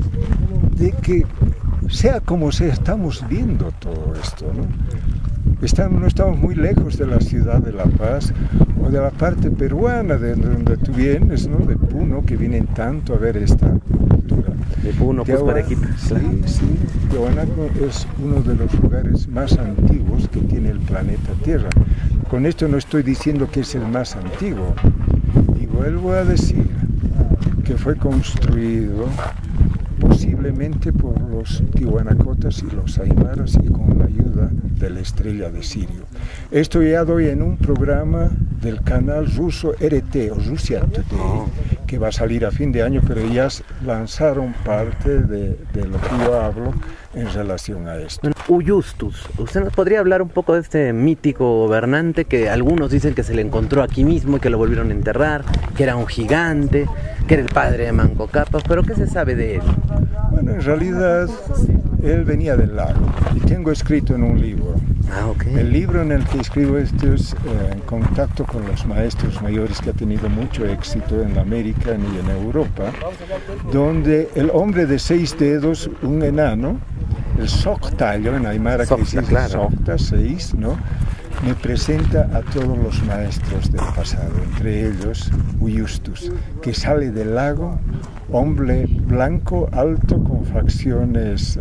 sea como sea, estamos viendo todo esto, ¿no? No estamos muy lejos de la ciudad de La Paz, o de la parte peruana de donde tú vienes, ¿no? De Puno, que vienen tanto a ver esta cultura. De Puno, pues para Arequipa. Sí, sí. Tiahuanaco es uno de los lugares más antiguos que tiene el planeta Tierra. Con esto no estoy diciendo que es el más antiguo. Y vuelvo a decir que fue construido posiblemente por los tihuanacotas y los aymaras y con la ayuda de la estrella de Sirio. Esto ya doy en un programa del canal ruso RT o Russia Today, que va a salir a fin de año, pero ya lanzaron parte de lo que yo hablo en relación a esto. Uyustus, ¿usted nos podría hablar un poco de este mítico gobernante que algunos dicen que se le encontró aquí mismo y que lo volvieron a enterrar, que era un gigante, que era el padre de Manco Cápac, pero qué se sabe de él? Bueno, en realidad él venía del lago y tengo escrito en un libro. El libro en el que escribo esto es en contacto con los maestros mayores que ha tenido mucho éxito en América y en Europa, donde el hombre de 6 dedos, un enano, el Soctallo en Aymara, que dice Socta, 6, ¿no? Me presenta a todos los maestros del pasado, entre ellos Uyustus, que sale del lago, hombre blanco, alto, con facciones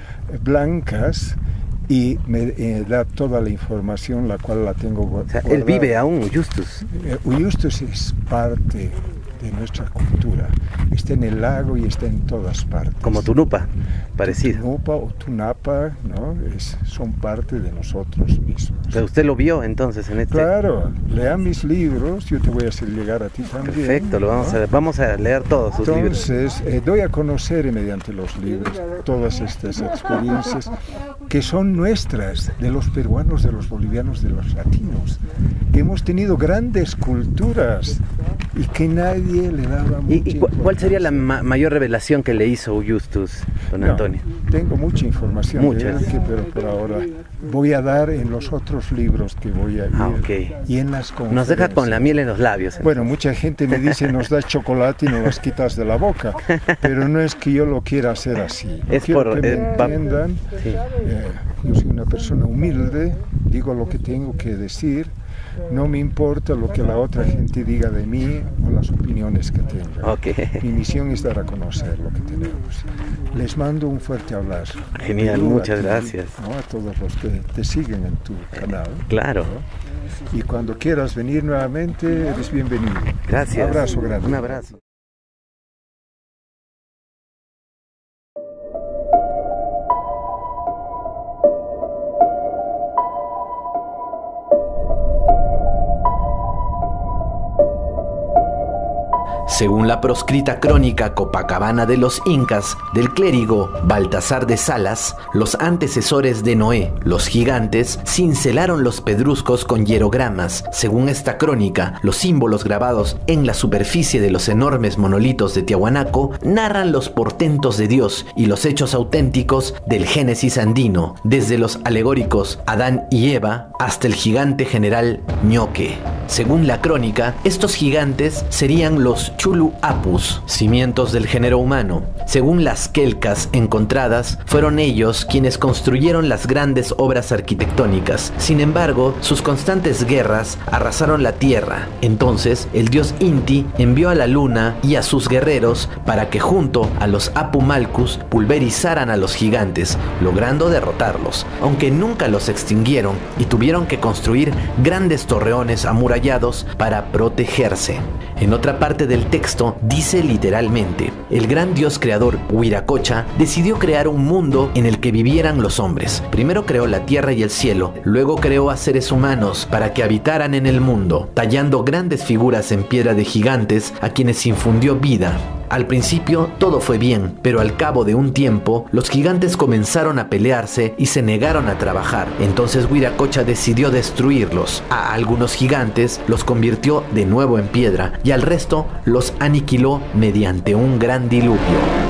blancas, y me da toda la información, la cual la tengo guardada. O sea, él vive aún, Uyustus. Uyustus es parte de nuestra cultura. Está en el lago y está en todas partes. Como Tunupa, parecido. Tunupa o Tunapa, ¿no? Son parte de nosotros mismos. Pero usted lo vio entonces en este... Claro, lean mis libros, yo te voy a hacer llegar a ti también. Perfecto, ¿no? vamos a leer todos sus libros. Entonces, doy a conocer mediante los libros todas estas experiencias que son nuestras, de los peruanos, de los bolivianos, de los latinos, que hemos tenido grandes culturas y que nadie le daba mucha ¿Y cuál sería la mayor revelación que le hizo Uyustus, don Antonio? Tengo mucha información de él, pero por ahora voy a dar en los otros libros que voy a ir y en las conferencias. Nos deja con la miel en los labios. Bueno, mucha gente me dice, nos das chocolate y nos las quitas de la boca, pero no es que yo lo quiera hacer así. Es quiero por... que me entiendan. Sí. Yo soy una persona humilde, digo lo que tengo que decir, no me importa lo que la otra gente diga de mí o las opiniones que tenga. Mi misión es dar a conocer lo que tenemos. Les mando un fuerte abrazo. Genial, muchas gracias. ¿No? A todos los que te siguen en tu canal. Claro. ¿No? Y cuando quieras venir nuevamente, eres bienvenido. Gracias. Un abrazo grande. Un abrazo. Según la proscrita crónica Copacabana de los Incas, del clérigo Baltasar de Salas, los antecesores de Noé, los gigantes, cincelaron los pedruscos con hierogramas. Según esta crónica, los símbolos grabados en la superficie de los enormes monolitos de Tiahuanaco narran los portentos de Dios y los hechos auténticos del Génesis andino, desde los alegóricos Adán y Eva hasta el gigante general Ñoque. Según la crónica, estos gigantes serían los Chulu Apus, cimientos del género humano. Según las quelcas encontradas, fueron ellos quienes construyeron las grandes obras arquitectónicas. Sin embargo, sus constantes guerras arrasaron la tierra. Entonces, el dios Inti envió a la luna y a sus guerreros para que junto a los Apu Malkus pulverizaran a los gigantes, logrando derrotarlos, aunque nunca los extinguieron y tuvieron que construir grandes torreones amurallados para protegerse. En otra parte del texto dice literalmente: el gran dios creador Huiracocha decidió crear un mundo en el que vivieran los hombres. Primero creó la tierra y el cielo, luego creó a seres humanos para que habitaran en el mundo, tallando grandes figuras en piedra de gigantes a quienes infundió vida. Al principio todo fue bien, pero al cabo de un tiempo los gigantes comenzaron a pelearse y se negaron a trabajar. Entonces Huiracocha decidió destruirlos. A algunos gigantes los convirtió de nuevo en piedra y al resto los aniquiló mediante un gran diluvio.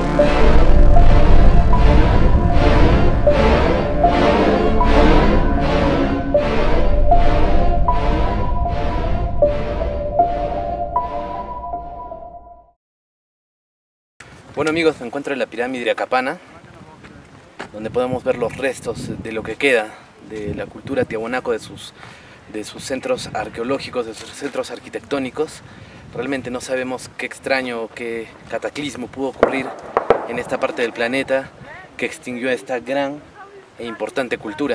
Bueno amigos, me encuentro en la pirámide de Acapana, donde podemos ver los restos de lo que queda de la cultura tiahuanaco, de sus centros arqueológicos, de sus centros arquitectónicos. Realmente no sabemos qué extraño, qué cataclismo pudo ocurrir en esta parte del planeta que extinguió a esta gran e importante cultura.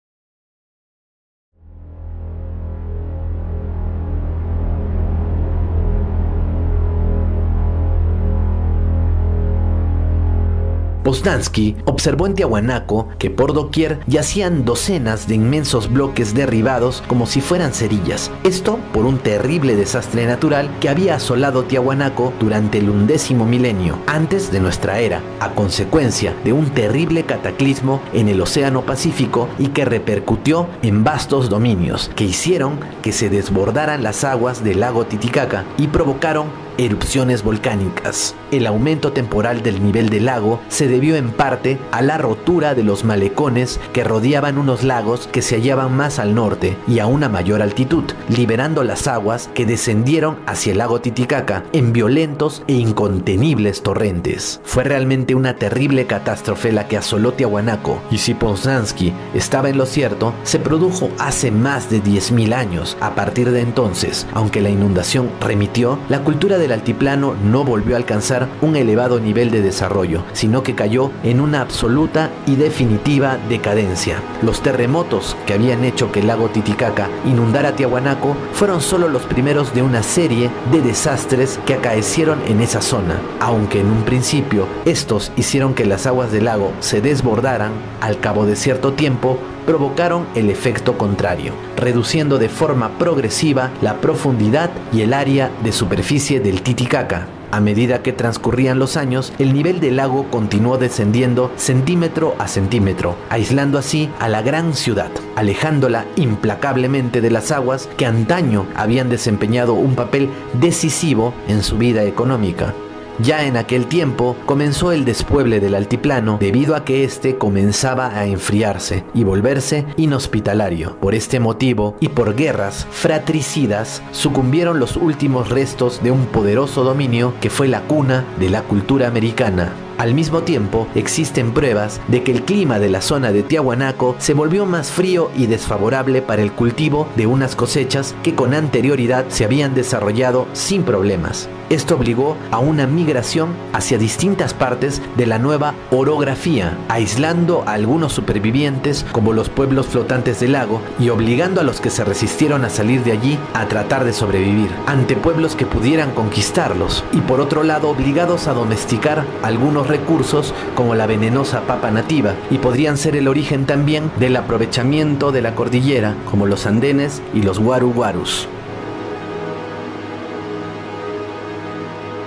Poznański observó en Tiahuanaco que por doquier yacían docenas de inmensos bloques derribados como si fueran cerillas. Esto por un terrible desastre natural que había asolado Tiahuanaco durante el 11º milenio, antes de nuestra era, a consecuencia de un terrible cataclismo en el Océano Pacífico y que repercutió en vastos dominios, que hicieron que se desbordaran las aguas del lago Titicaca y provocaron erupciones volcánicas. El aumento temporal del nivel del lago se debió en parte a la rotura de los malecones que rodeaban unos lagos que se hallaban más al norte y a una mayor altitud, liberando las aguas que descendieron hacia el lago Titicaca en violentos e incontenibles torrentes. Fue realmente una terrible catástrofe la que asoló Tiahuanaco, y si Poznański estaba en lo cierto, se produjo hace más de 10.000 años. A partir de entonces, aunque la inundación remitió, la cultura del altiplano no volvió a alcanzar un elevado nivel de desarrollo, sino que cayó en una absoluta y definitiva decadencia. Los terremotos que habían hecho que el lago Titicaca inundara Tiahuanaco fueron solo los primeros de una serie de desastres que acaecieron en esa zona. Aunque en un principio estos hicieron que las aguas del lago se desbordaran, al cabo de cierto tiempo provocaron el efecto contrario, reduciendo de forma progresiva la profundidad y el área de superficie del Titicaca. A medida que transcurrían los años, el nivel del lago continuó descendiendo centímetro a centímetro, aislando así a la gran ciudad, alejándola implacablemente de las aguas que antaño habían desempeñado un papel decisivo en su vida económica. Ya en aquel tiempo comenzó el despueble del altiplano debido a que éste comenzaba a enfriarse y volverse inhospitalario. Por este motivo y por guerras fratricidas sucumbieron los últimos restos de un poderoso dominio que fue la cuna de la cultura americana. Al mismo tiempo, existen pruebas de que el clima de la zona de Tiahuanaco se volvió más frío y desfavorable para el cultivo de unas cosechas que con anterioridad se habían desarrollado sin problemas. Esto obligó a una migración hacia distintas partes de la nueva orografía, aislando a algunos supervivientes como los pueblos flotantes del lago y obligando a los que se resistieron a salir de allí a tratar de sobrevivir ante pueblos que pudieran conquistarlos, y por otro lado obligados a domesticar algunos recursos como la venenosa papa nativa, y podrían ser el origen también del aprovechamiento de la cordillera como los andenes y los guaru guarus.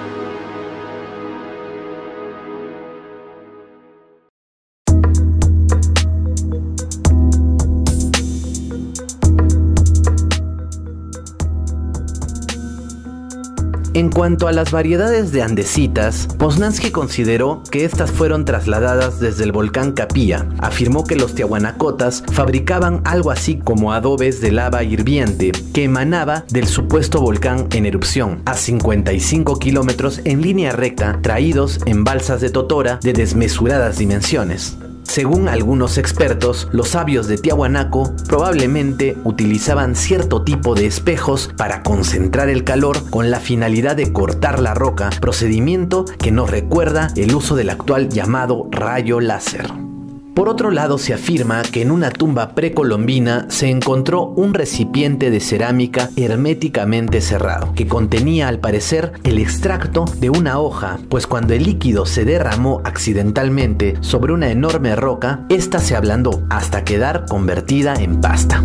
En cuanto a las variedades de andesitas, Poznański consideró que estas fueron trasladadas desde el volcán Capilla. Afirmó que los tiahuanacotas fabricaban algo así como adobes de lava hirviente que emanaba del supuesto volcán en erupción, a 55 kilómetros en línea recta, traídos en balsas de totora de desmesuradas dimensiones. Según algunos expertos, los sabios de Tiahuanaco probablemente utilizaban cierto tipo de espejos para concentrar el calor con la finalidad de cortar la roca, procedimiento que nos recuerda el uso del actual llamado rayo láser. Por otro lado, se afirma que en una tumba precolombina se encontró un recipiente de cerámica herméticamente cerrado, que contenía al parecer el extracto de una hoja, pues cuando el líquido se derramó accidentalmente sobre una enorme roca, ésta se ablandó hasta quedar convertida en pasta.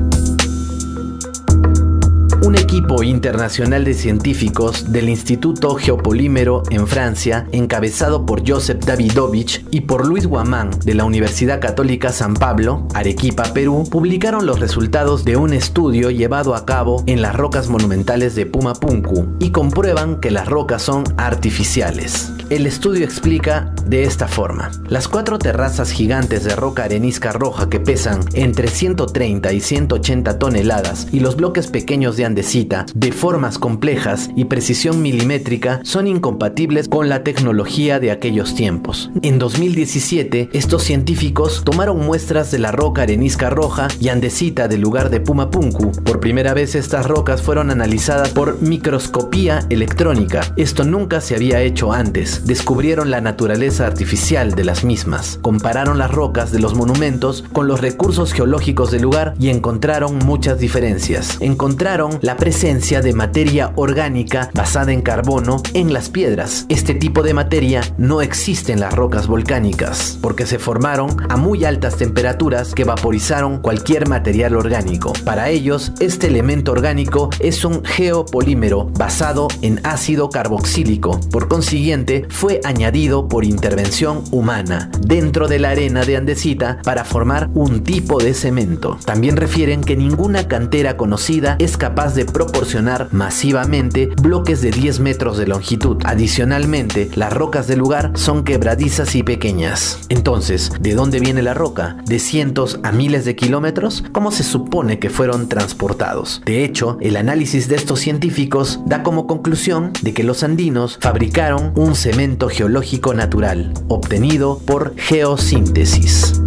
Un equipo internacional de científicos del Instituto Geopolímero en Francia, encabezado por Joseph Davidovich y por Luis Guamán de la Universidad Católica San Pablo, Arequipa, Perú, publicaron los resultados de un estudio llevado a cabo en las rocas monumentales de Pumapunku y comprueban que las rocas son artificiales. El estudio explica de esta forma: las 4 terrazas gigantes de roca arenisca roja que pesan entre 130 y 180 toneladas y los bloques pequeños de andesita de formas complejas y precisión milimétrica son incompatibles con la tecnología de aquellos tiempos. En 2017, estos científicos tomaron muestras de la roca arenisca roja y andesita del lugar de Pumapunku. Por primera vez estas rocas fueron analizadas por microscopía electrónica. Esto nunca se había hecho antes. Descubrieron la naturaleza artificial de las mismas. Compararon las rocas de los monumentos con los recursos geológicos del lugar y encontraron muchas diferencias. Encontraron la presencia de materia orgánica basada en carbono en las piedras. Este tipo de materia no existe en las rocas volcánicas, porque se formaron a muy altas temperaturas que vaporizaron cualquier material orgánico. Para ellos, este elemento orgánico es un geopolímero basado en ácido carboxílico. Por consiguiente, fue añadido por intervención humana dentro de la arena de andesita para formar un tipo de cemento. También refieren que ninguna cantera conocida es capaz de proporcionar masivamente bloques de 10 metros de longitud. Adicionalmente, las rocas del lugar son quebradizas y pequeñas. Entonces, ¿de dónde viene la roca? ¿De cientos a miles de kilómetros? ¿Cómo se supone que fueron transportados? De hecho, el análisis de estos científicos da como conclusión de que los andinos fabricaron un cemento geológico natural, obtenido por geosíntesis.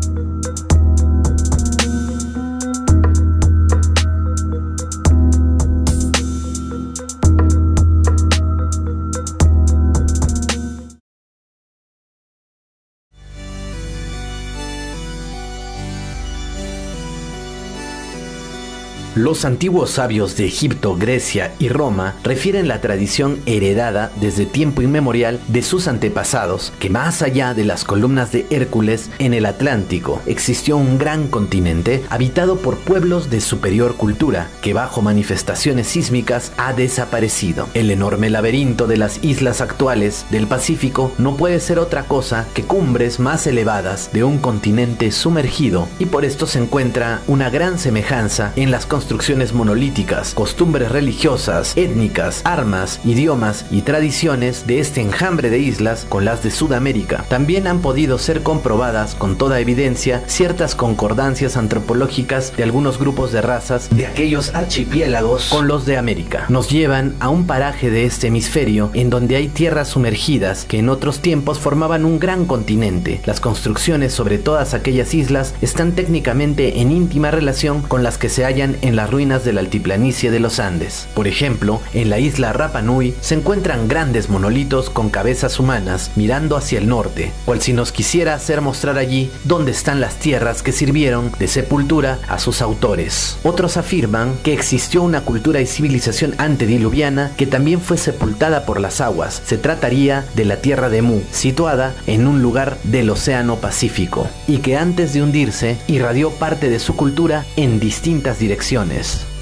Los antiguos sabios de Egipto, Grecia y Roma refieren la tradición heredada desde tiempo inmemorial de sus antepasados, que más allá de las columnas de Hércules en el Atlántico existió un gran continente habitado por pueblos de superior cultura, que bajo manifestaciones sísmicas ha desaparecido. El enorme laberinto de las islas actuales del Pacífico no puede ser otra cosa que cumbres más elevadas de un continente sumergido, y por esto se encuentra una gran semejanza en las construcciones monolíticas, costumbres religiosas, étnicas, armas, idiomas y tradiciones de este enjambre de islas con las de Sudamérica. También han podido ser comprobadas con toda evidencia ciertas concordancias antropológicas de algunos grupos de razas de aquellos archipiélagos con los de América. Nos llevan a un paraje de este hemisferio en donde hay tierras sumergidas que en otros tiempos formaban un gran continente. Las construcciones sobre todas aquellas islas están técnicamente en íntima relación con las que se hallan en las ruinas de la altiplanicie de los Andes. Por ejemplo, en la isla Rapa Nui se encuentran grandes monolitos con cabezas humanas mirando hacia el norte, cual si nos quisiera hacer mostrar allí dónde están las tierras que sirvieron de sepultura a sus autores. Otros afirman que existió una cultura y civilización antediluviana que también fue sepultada por las aguas. Se trataría de la tierra de Mu, situada en un lugar del Océano Pacífico, y que antes de hundirse irradió parte de su cultura en distintas direcciones.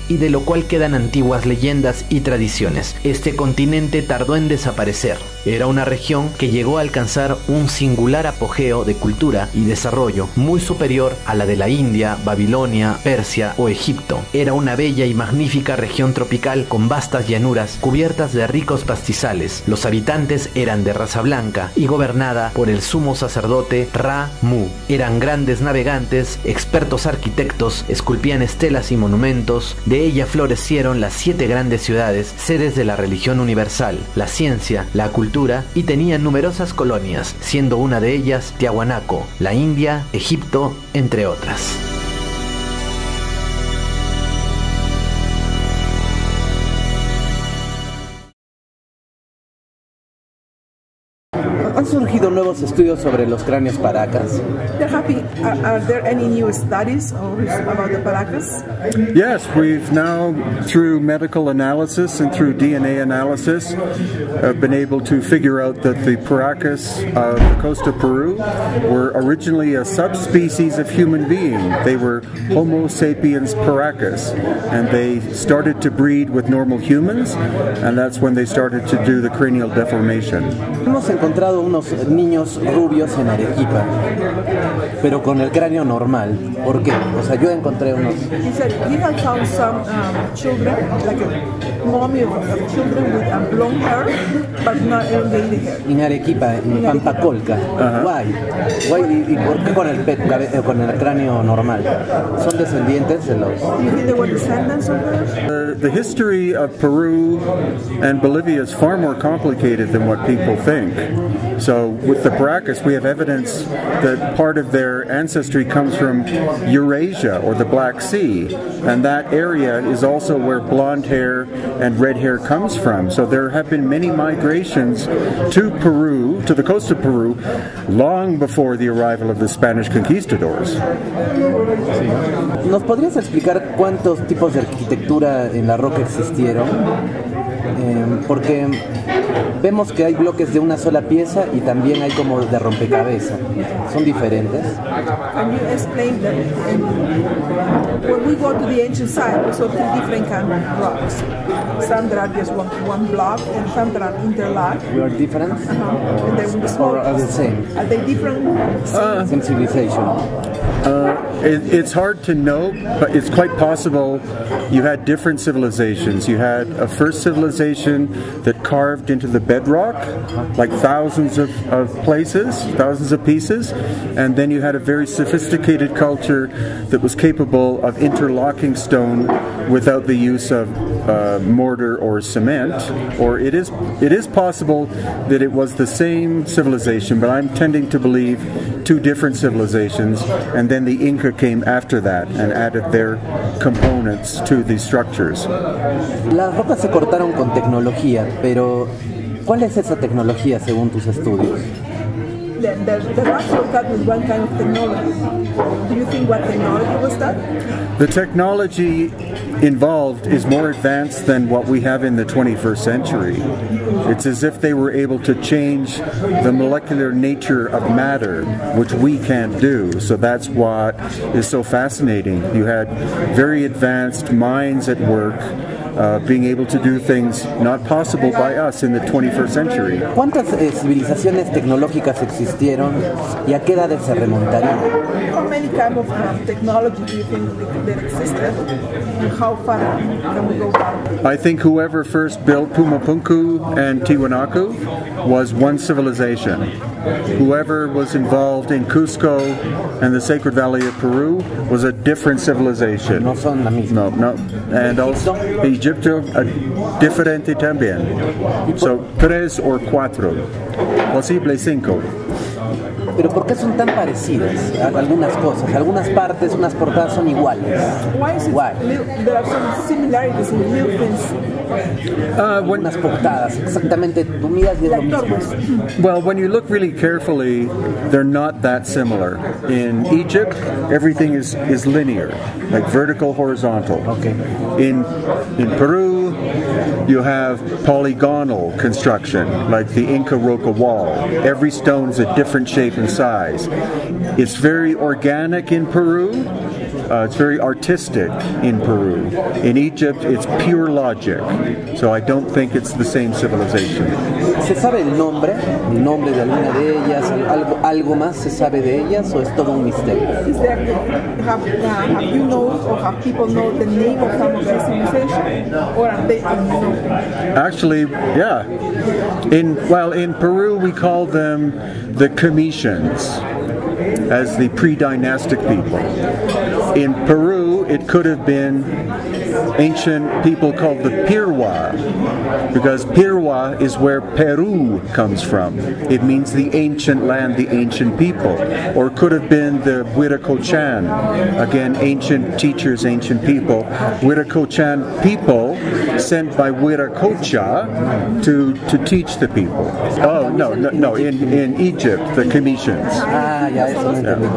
y de lo cual quedan antiguas leyendas y tradiciones. Este continente tardó en desaparecer. Era una región que llegó a alcanzar un singular apogeo de cultura y desarrollo muy superior a la de la India, Babilonia, Persia o Egipto. Era una bella y magnífica región tropical con vastas llanuras cubiertas de ricos pastizales. Los habitantes eran de raza blanca y gobernada por el sumo sacerdote Ra-Mu. Eran grandes navegantes, expertos arquitectos, esculpían estelas y monumentos. De ella florecieron las 7 grandes ciudades, sedes de la religión universal, la ciencia, la cultura y tenían numerosas colonias, siendo una de ellas Tiahuanaco, la India, Egipto, entre otras. ¿Han surgido nuevos estudios sobre los cráneos Paracas? Are there any new studies about the Paracas? Yes, we've now, through medical analysis and through DNA analysis, been able to figure out that the Paracas of the coast of Peru were originally a subspecies of human being. They were Homo sapiens Paracas, and they started to breed with normal humans, and that's when they started to do the cranial deformation. Hemos encontrado unos niños rubios en Arequipa, pero con el cráneo normal. ¿Por qué? O sea, yo encontré unos... He said he had found some children, like a mommy of children with blonde hair, but not elongated hair. En Arequipa, en Pampacolca. Guay. ¿Y por qué con el cráneo normal? ¿Son descendientes de los...? You think they were descendants of those? The history of Peru and Bolivia is far more complicated than what people think. So with the Paracas, we have evidence that part of their ancestry comes from Eurasia or the Black Sea, and that area is also where blonde hair and red hair comes from. So there have been many migrations to Peru, to the coast of Peru, long before the arrival of the Spanish conquistadors. ¿Nos podrías explicar cuántos tipos de arquitectura en la roca existieron? Porque vemos que hay bloques de una sola pieza y también hay como de rompecabezas. ¿Son diferentes? Can you explain that when we go to the ancient site, we saw 3 different kinds of rocks. Some that are just one block and some that are interlocked. We are different? And then the small, or are the same? Are they different? Same civilization. It's hard to know, but it's quite possible you had different civilizations. You had a first civilization that carved into the bedrock, like thousands of places, thousands of pieces, and then you had a very sophisticated culture that was capable of interlocking stone without the use of mortar or cement. Or it is possible that it was the same civilization, but I'm tending to believe 2 different civilizations, and then the Inca came after that and added their components to the structures. Las rocas se cortaron con tecnología, pero ¿cuál es esa tecnología según tus estudios? The rocks were cut with one kind of technology. Do you think what technology was that? The technology involved is more advanced than what we have in the 21st century. It's as if they were able to change the molecular nature of matter, which we can't do. So that's what is so fascinating. You had very advanced minds at work, being able to do things not possible by us in the 21st century. ¿Cuántas civilizaciones tecnológicas existieron y a qué edades se remontarían? How many kinds of technology do you think that existed, and how far can we go back? I think whoever first built Pumapunku and Tiwanaku was one civilization. Whoever was involved in Cusco and the Sacred Valley of Peru was a different civilization. No son la misma. No. And also Egipto, diferente también. So 3 or 4, posible 5. Pero ¿por qué son tan parecidas algunas cosas? Algunas partes, unas portadas son iguales. Why? There are some similarities in little things. Unas portadas, exactamente, tú miras y es lo mismo. Well, when you look really carefully, they're not that similar. In Egypt, everything is linear, like vertical, horizontal. Okay. In Peru, you have polygonal construction, like the Inca Roca wall. Every stone's a different shape and size. It's very organic in Peru, It's very artistic in Peru. In Egypt, it's pure logic. So I don't think it's the same civilization. ¿Se sabe el nombre de alguna de ellas? ¿Algo más se sabe de ellas o es todo un misterio? Is there, have you know or have people know the name of some of the civilization, or are they unknown? Actually, yeah. In Peru, we call them the Cometians, as the pre-dynastic people. In Peru, it could have been ancient people called the Pirwa, because Pirwa is where Peru comes from. It means the ancient land, the ancient people. Or it could have been the Huiracochan, again, ancient teachers, ancient people. Huiracochan people sent by Huiracocha to teach the people. Oh, no, in Egypt, the Cometians. Ah, ya, eso no entendí.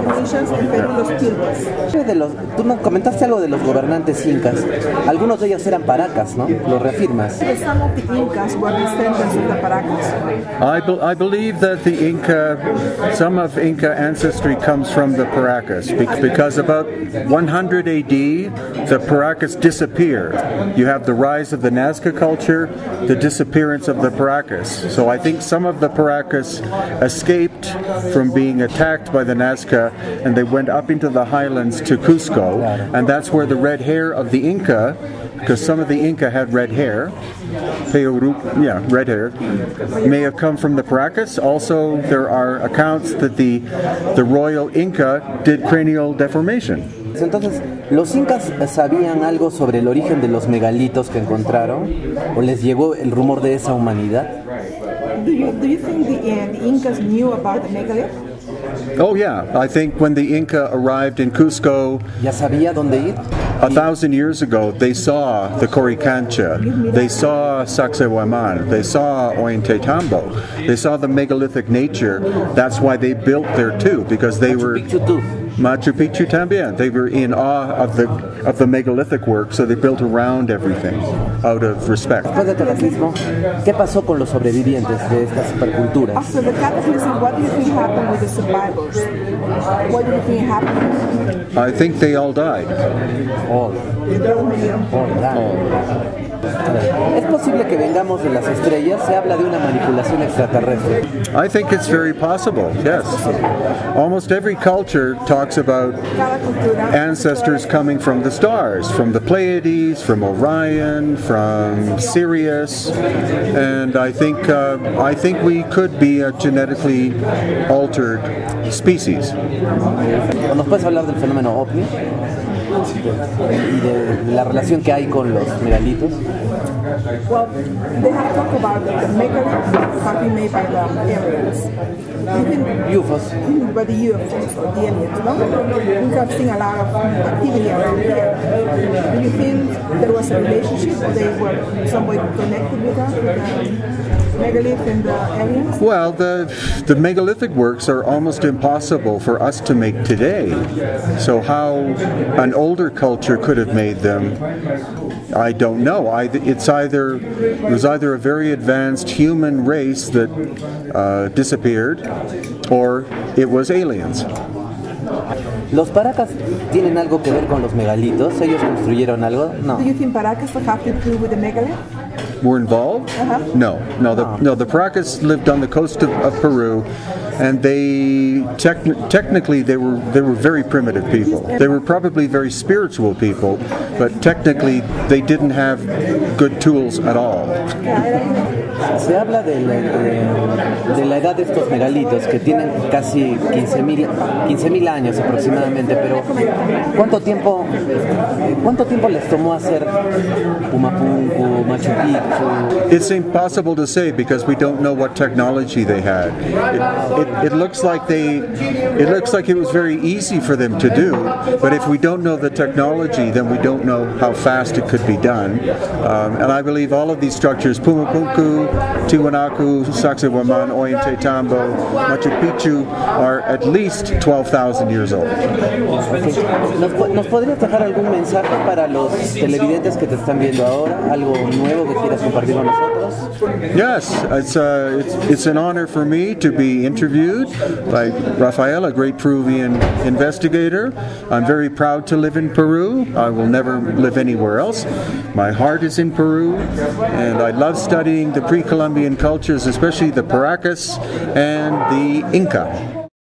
Tú nos comentaste algo de los gobernantes incas. Algunos de ellos eran paracas, ¿no? ¿Lo reafirmas? Some of the Incas were descendants of the Paracas. I believe that some of Inca ancestry comes from the Paracas, because about 100 AD, the Paracas disappear. You have the rise of the Nazca culture, the disappearance of the Paracas. So I think some of the Paracas escaped from being attacked by the Nazca, and they went up into the highlands to Cusco, and that's where the red hair of the Inca, because some of the Inca had red hair, red hair, may have come from the Paracas. Also, there are accounts that the royal Inca did cranial deformation. Entonces, ¿los incas sabían algo sobre el origen de los megalitos que encontraron? ¿O les llegó el rumor de esa humanidad? Do you think the Incas knew about the megalith? Oh yeah, I think when the Inca arrived in Cusco, ¿ya sabía dónde ir? 1,000 years ago, they saw the Coricancha, they saw Sacsayhuaman, they saw Ollantaytambo, they saw the megalithic nature. That's why they built there too, because they were... Machu Picchu también. They were in awe of the megalithic work, so they built around everything out of respect. Después del cataclismo, ¿qué pasó con los sobrevivientes de estas superculturas? After the cataclysm, what do you think happened with the survivors? What do you think happened? I think they all died. All died. ¿Es posible que vengamos de las estrellas? Se habla de una manipulación extraterrestre. I think it's very possible, yes. Almost every culture talks about ancestors coming from the stars, from the Pleiades, from Orion, from Sirius, and I think we could be a genetically altered species. ¿Nos puedes hablar del fenómeno OVNI? Y de la relación que hay con los megalitos. Well, they have talked about the megaliths have been made by the aliens. UFOs. By the UFOs or the aliens, no? We have seen a lot of activity around here. Do you think there was a relationship, or they were some way connected with us, with the megalith and the aliens? Well, the megalithic works are almost impossible for us to make today. So how an older culture could have made them, I don't know. It was either a very advanced human race that disappeared, or it was aliens. ¿Los Paracas tienen algo que ver con los megalitos? ¿Ellos construyeron algo? No. Do you think Paracas have to do with the megalith? Were involved? No. The Paracas lived on the coast of Peru, and they technically they were very primitive people. They were probably very spiritual people, but technically they didn't have good tools at all. Se habla de la edad de estos megalitos que tienen casi 15,000 años aproximadamente, pero ¿cuánto tiempo les tomó hacer Pumapunku, Machu Picchu? It's impossible to say because we don't know what technology they had. It looks like it was very easy for them to do, but if we don't know the technology, then we don't know how fast it could be done. And I believe all of these structures, Pumapunku, Tiwanaku, Sacsayhuaman, Ollantaytambo, Machu Picchu, are at least 12,000 years old. Okay. ¿Nos podrías dejar algún mensaje para los televidentes que te están viendo ahora? ¿Algo nuevo que quieras compartir con nosotros? Yes, it's an honor for me to be interviewed interviewed by Rafael, a great Peruvian investigator. I'm very proud to live in Peru. I will never live anywhere else. My heart is in Peru, and I love studying the pre-Columbian cultures, especially the Paracas and the Inca.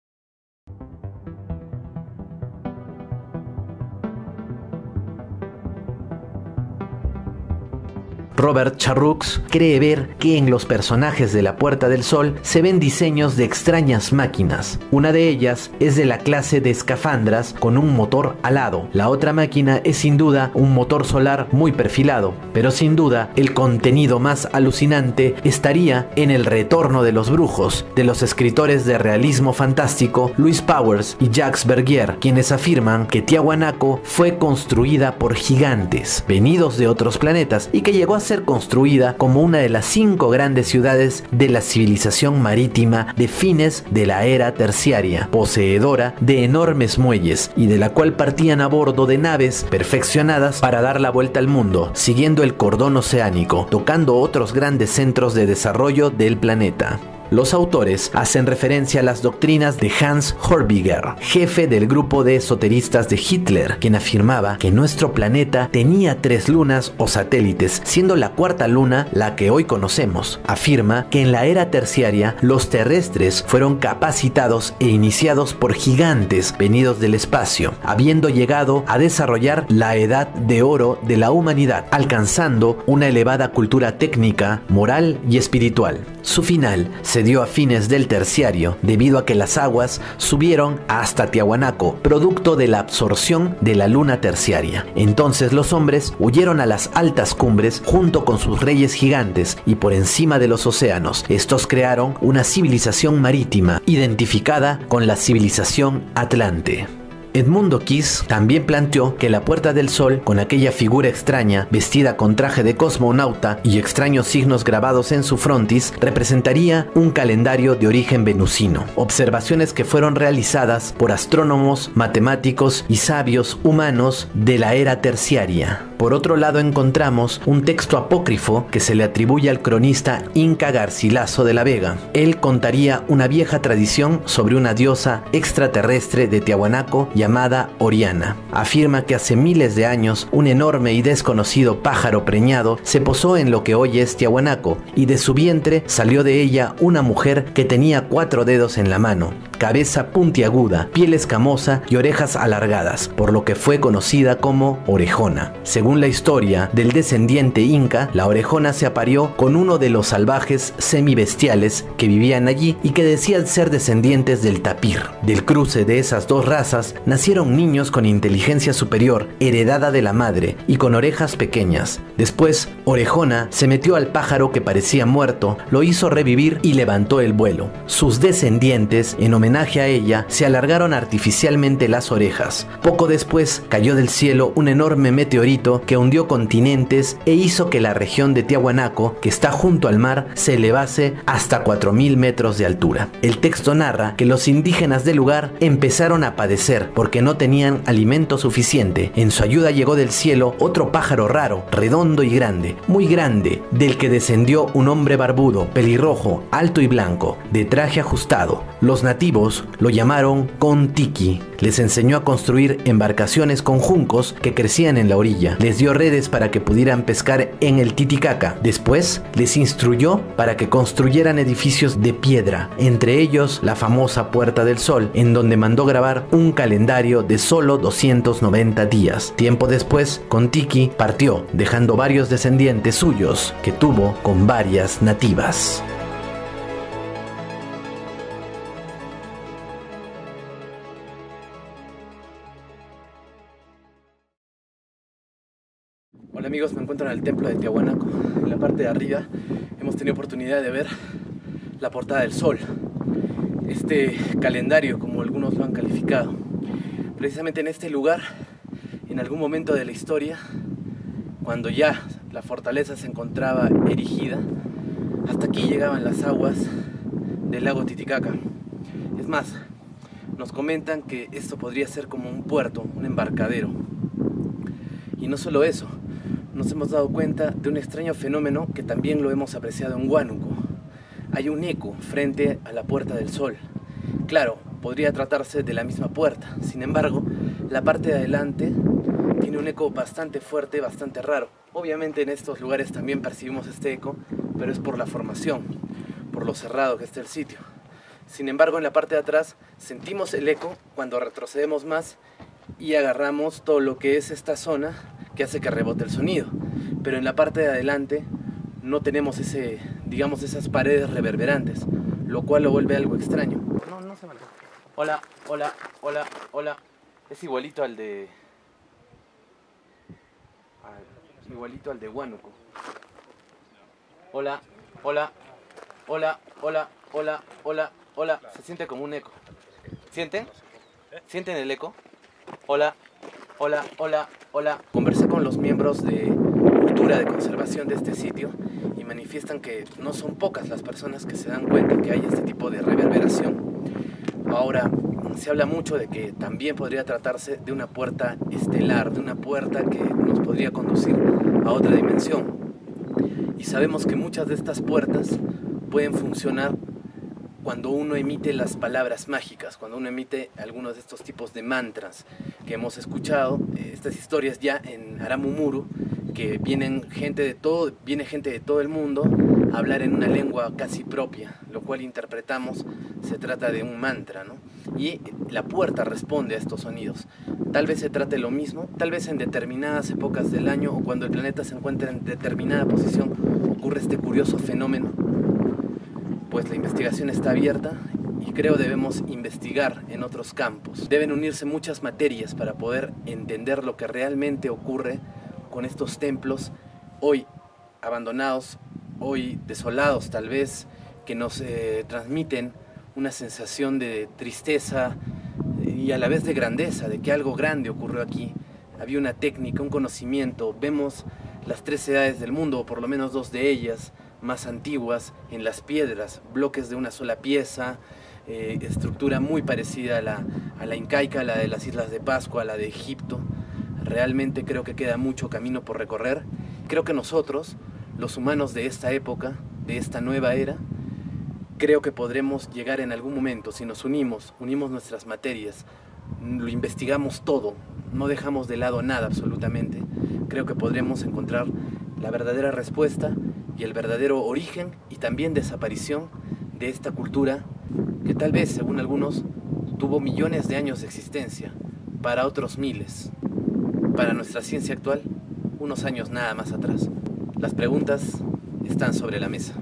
Robert Charroux cree ver que en los personajes de la Puerta del Sol se ven diseños de extrañas máquinas. Una de ellas es de la clase de escafandras con un motor alado. La otra máquina es sin duda un motor solar muy perfilado, pero sin duda el contenido más alucinante estaría en El retorno de los brujos, de los escritores de realismo fantástico Louis Powers y Jacques Vergier, quienes afirman que Tiahuanaco fue construida por gigantes venidos de otros planetas y que llegó a ser construida como una de las 5 grandes ciudades de la civilización marítima de fines de la era terciaria, poseedora de enormes muelles y de la cual partían a bordo de naves perfeccionadas para dar la vuelta al mundo, siguiendo el cordón oceánico, tocando otros grandes centros de desarrollo del planeta. Los autores hacen referencia a las doctrinas de Hans Horbiger, jefe del grupo de esoteristas de Hitler, quien afirmaba que nuestro planeta tenía 3 lunas o satélites, siendo la 4ª luna la que hoy conocemos. Afirma que en la era terciaria los terrestres fueron capacitados e iniciados por gigantes venidos del espacio, habiendo llegado a desarrollar la edad de oro de la humanidad, alcanzando una elevada cultura técnica, moral y espiritual. Su final se dio a fines del terciario debido a que las aguas subieron hasta Tiahuanaco, producto de la absorción de la luna terciaria. Entonces los hombres huyeron a las altas cumbres junto con sus reyes gigantes y por encima de los océanos. Estos crearon una civilización marítima identificada con la civilización Atlante. Edmundo Kiss también planteó que la Puerta del Sol, con aquella figura extraña vestida con traje de cosmonauta y extraños signos grabados en su frontis, representaría un calendario de origen venusino. Observaciones que fueron realizadas por astrónomos, matemáticos y sabios humanos de la era terciaria. Por otro lado encontramos un texto apócrifo que se le atribuye al cronista Inca Garcilaso de la Vega. Él contaría una vieja tradición sobre una diosa extraterrestre de Tiahuanaco llamada Oriana. Afirma que hace miles de años un enorme y desconocido pájaro preñado se posó en lo que hoy es Tiahuanaco y de su vientre salió de ella una mujer que tenía 4 dedos en la mano, cabeza puntiaguda, piel escamosa y orejas alargadas, por lo que fue conocida como Orejona. Según la historia del descendiente inca, la Orejona se apareó con uno de los salvajes semibestiales que vivían allí y que decían ser descendientes del tapir. Del cruce de esas 2 razas nacieron niños con inteligencia superior, heredada de la madre, y con orejas pequeñas. Después, Orejona se metió al pájaro que parecía muerto, lo hizo revivir y levantó el vuelo. Sus descendientes, en homenaje a ella, se alargaron artificialmente las orejas. Poco después, cayó del cielo un enorme meteorito que hundió continentes e hizo que la región de Tiahuanaco, que está junto al mar, se elevase hasta 4000 metros de altura. El texto narra que los indígenas del lugar empezaron a padecer porque no tenían alimento suficiente. En su ayuda llegó del cielo otro pájaro raro, redondo y grande, muy grande, del que descendió un hombre barbudo, pelirrojo, alto y blanco, de traje ajustado. Los nativos lo llamaron Contiki. Les enseñó a construir embarcaciones con juncos que crecían en la orilla. Les dio redes para que pudieran pescar en el Titicaca. Después les instruyó para que construyeran edificios de piedra, entre ellos la famosa Puerta del Sol, en donde mandó grabar un calendario de solo 290 días. Tiempo después, Contiki partió, dejando varios descendientes suyos que tuvo con varias nativas. Hola amigos, me encuentro en el templo de Tiahuanaco. En la parte de arriba hemos tenido oportunidad de ver la Portada del Sol, este calendario como algunos lo han calificado. Precisamente en este lugar, en algún momento de la historia, cuando ya la fortaleza se encontraba erigida, hasta aquí llegaban las aguas del lago Titicaca. Es más, nos comentan que esto podría ser como un puerto, un embarcadero. Y no solo eso, nos hemos dado cuenta de un extraño fenómeno que también lo hemos apreciado en Huánuco. Hay un eco frente a la Puerta del Sol. Claro, podría tratarse de la misma puerta. Sin embargo, la parte de adelante tiene un eco bastante fuerte, bastante raro. Obviamente en estos lugares también percibimos este eco, pero es por la formación, por lo cerrado que está el sitio. Sin embargo, en la parte de atrás sentimos el eco cuando retrocedemos más y agarramos todo lo que es esta zona que hace que rebote el sonido. Pero en la parte de adelante no tenemos esas paredes reverberantes, lo cual lo vuelve algo extraño. No se marca. Hola, hola, hola, hola. Es igualito al de... igualito al de Huánuco. Hola, hola, hola, hola, hola, hola, hola. Se siente como un eco. ¿Sienten? ¿Sienten el eco? Hola, hola, hola, hola. Conversé con los miembros de cultura de conservación de este sitio y manifiestan que no son pocas las personas que se dan cuenta que hay este tipo de reverberación. Ahora, se habla mucho de que también podría tratarse de una puerta estelar, de una puerta que nos podría conducir a otra dimensión. Y sabemos que muchas de estas puertas pueden funcionar cuando uno emite las palabras mágicas, cuando uno emite algunos de estos tipos de mantras que hemos escuchado, estas historias ya en Aramumuru, que viene gente de todo el mundo a hablar en una lengua casi propia, lo cual interpretamos se trata de un mantra, ¿no? Y la puerta responde a estos sonidos. Tal vez se trate lo mismo, tal vez en determinadas épocas del año o cuando el planeta se encuentra en determinada posición ocurre este curioso fenómeno. Pues la investigación está abierta y creo debemos investigar en otros campos. Deben unirse muchas materias para poder entender lo que realmente ocurre con estos templos hoy abandonados, hoy desolados tal vez, que nos transmiten una sensación de tristeza y a la vez de grandeza, de que algo grande ocurrió aquí. Había una técnica, un conocimiento. Vemos las 3 edades del mundo, o por lo menos 2 de ellas, más antiguas, en las piedras, bloques de una sola pieza, estructura muy parecida a la incaica, a la de las Islas de Pascua, a la de Egipto. Realmente creo que queda mucho camino por recorrer. Creo que nosotros, los humanos de esta época, de esta nueva era, creo que podremos llegar en algún momento, si nos unimos nuestras materias, lo investigamos todo, no dejamos de lado nada absolutamente, creo que podremos encontrar la verdadera respuesta y el verdadero origen y también desaparición de esta cultura que tal vez, según algunos, tuvo millones de años de existencia, para otros miles, para nuestra ciencia actual, unos años nada más atrás. Las preguntas están sobre la mesa.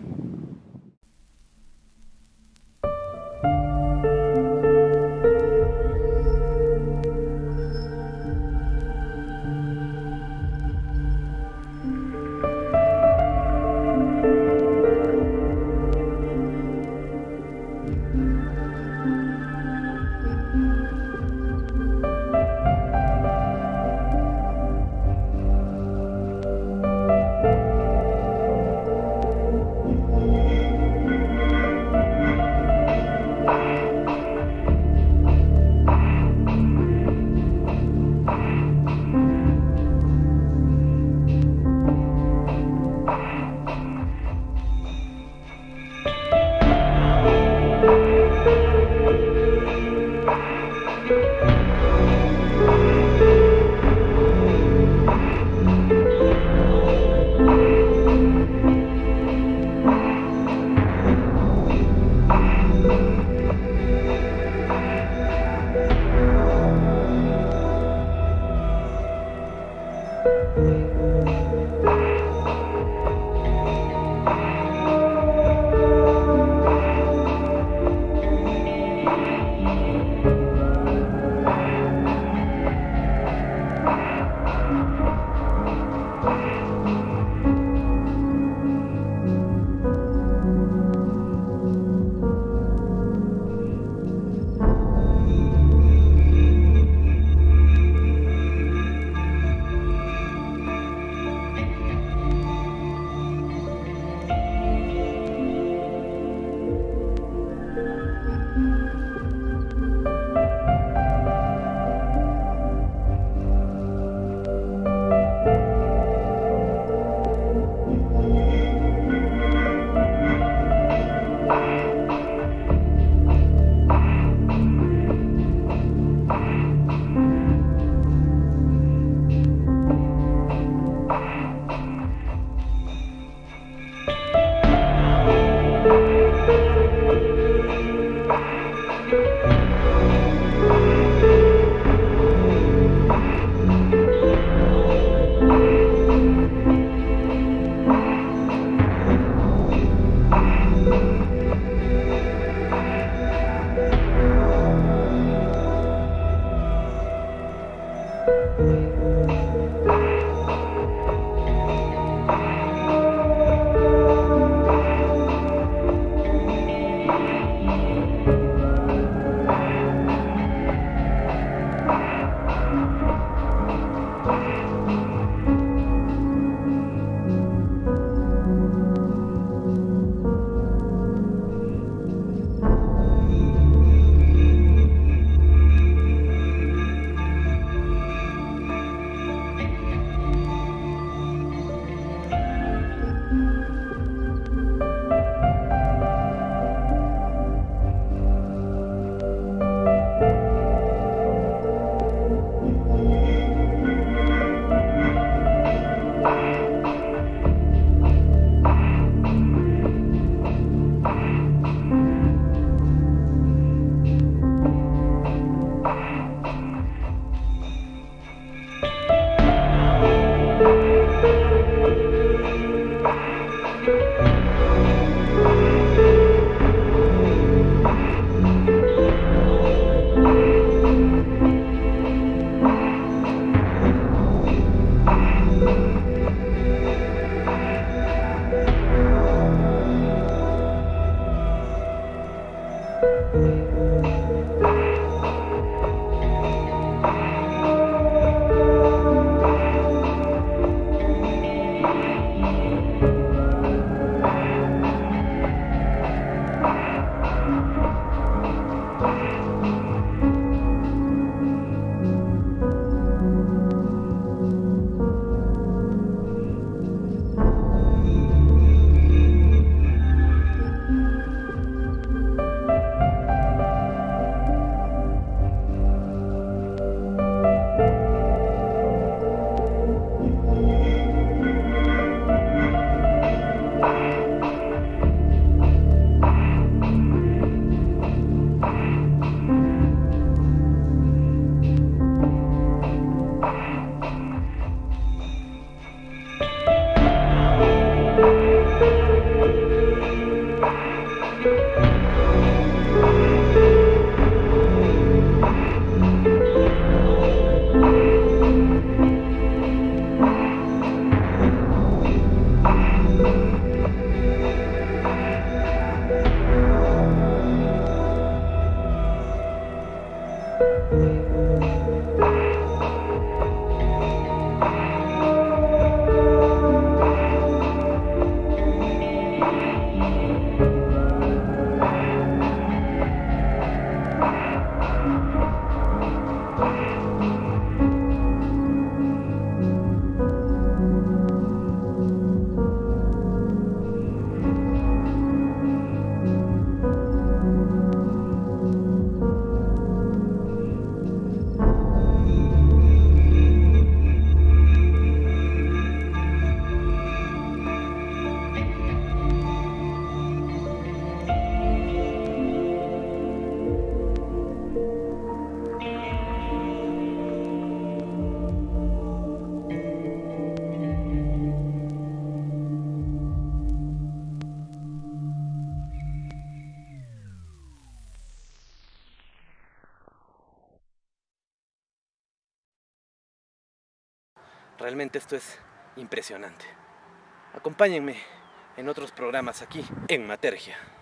Realmente esto es impresionante. Acompáñenme en otros programas aquí en Matergia.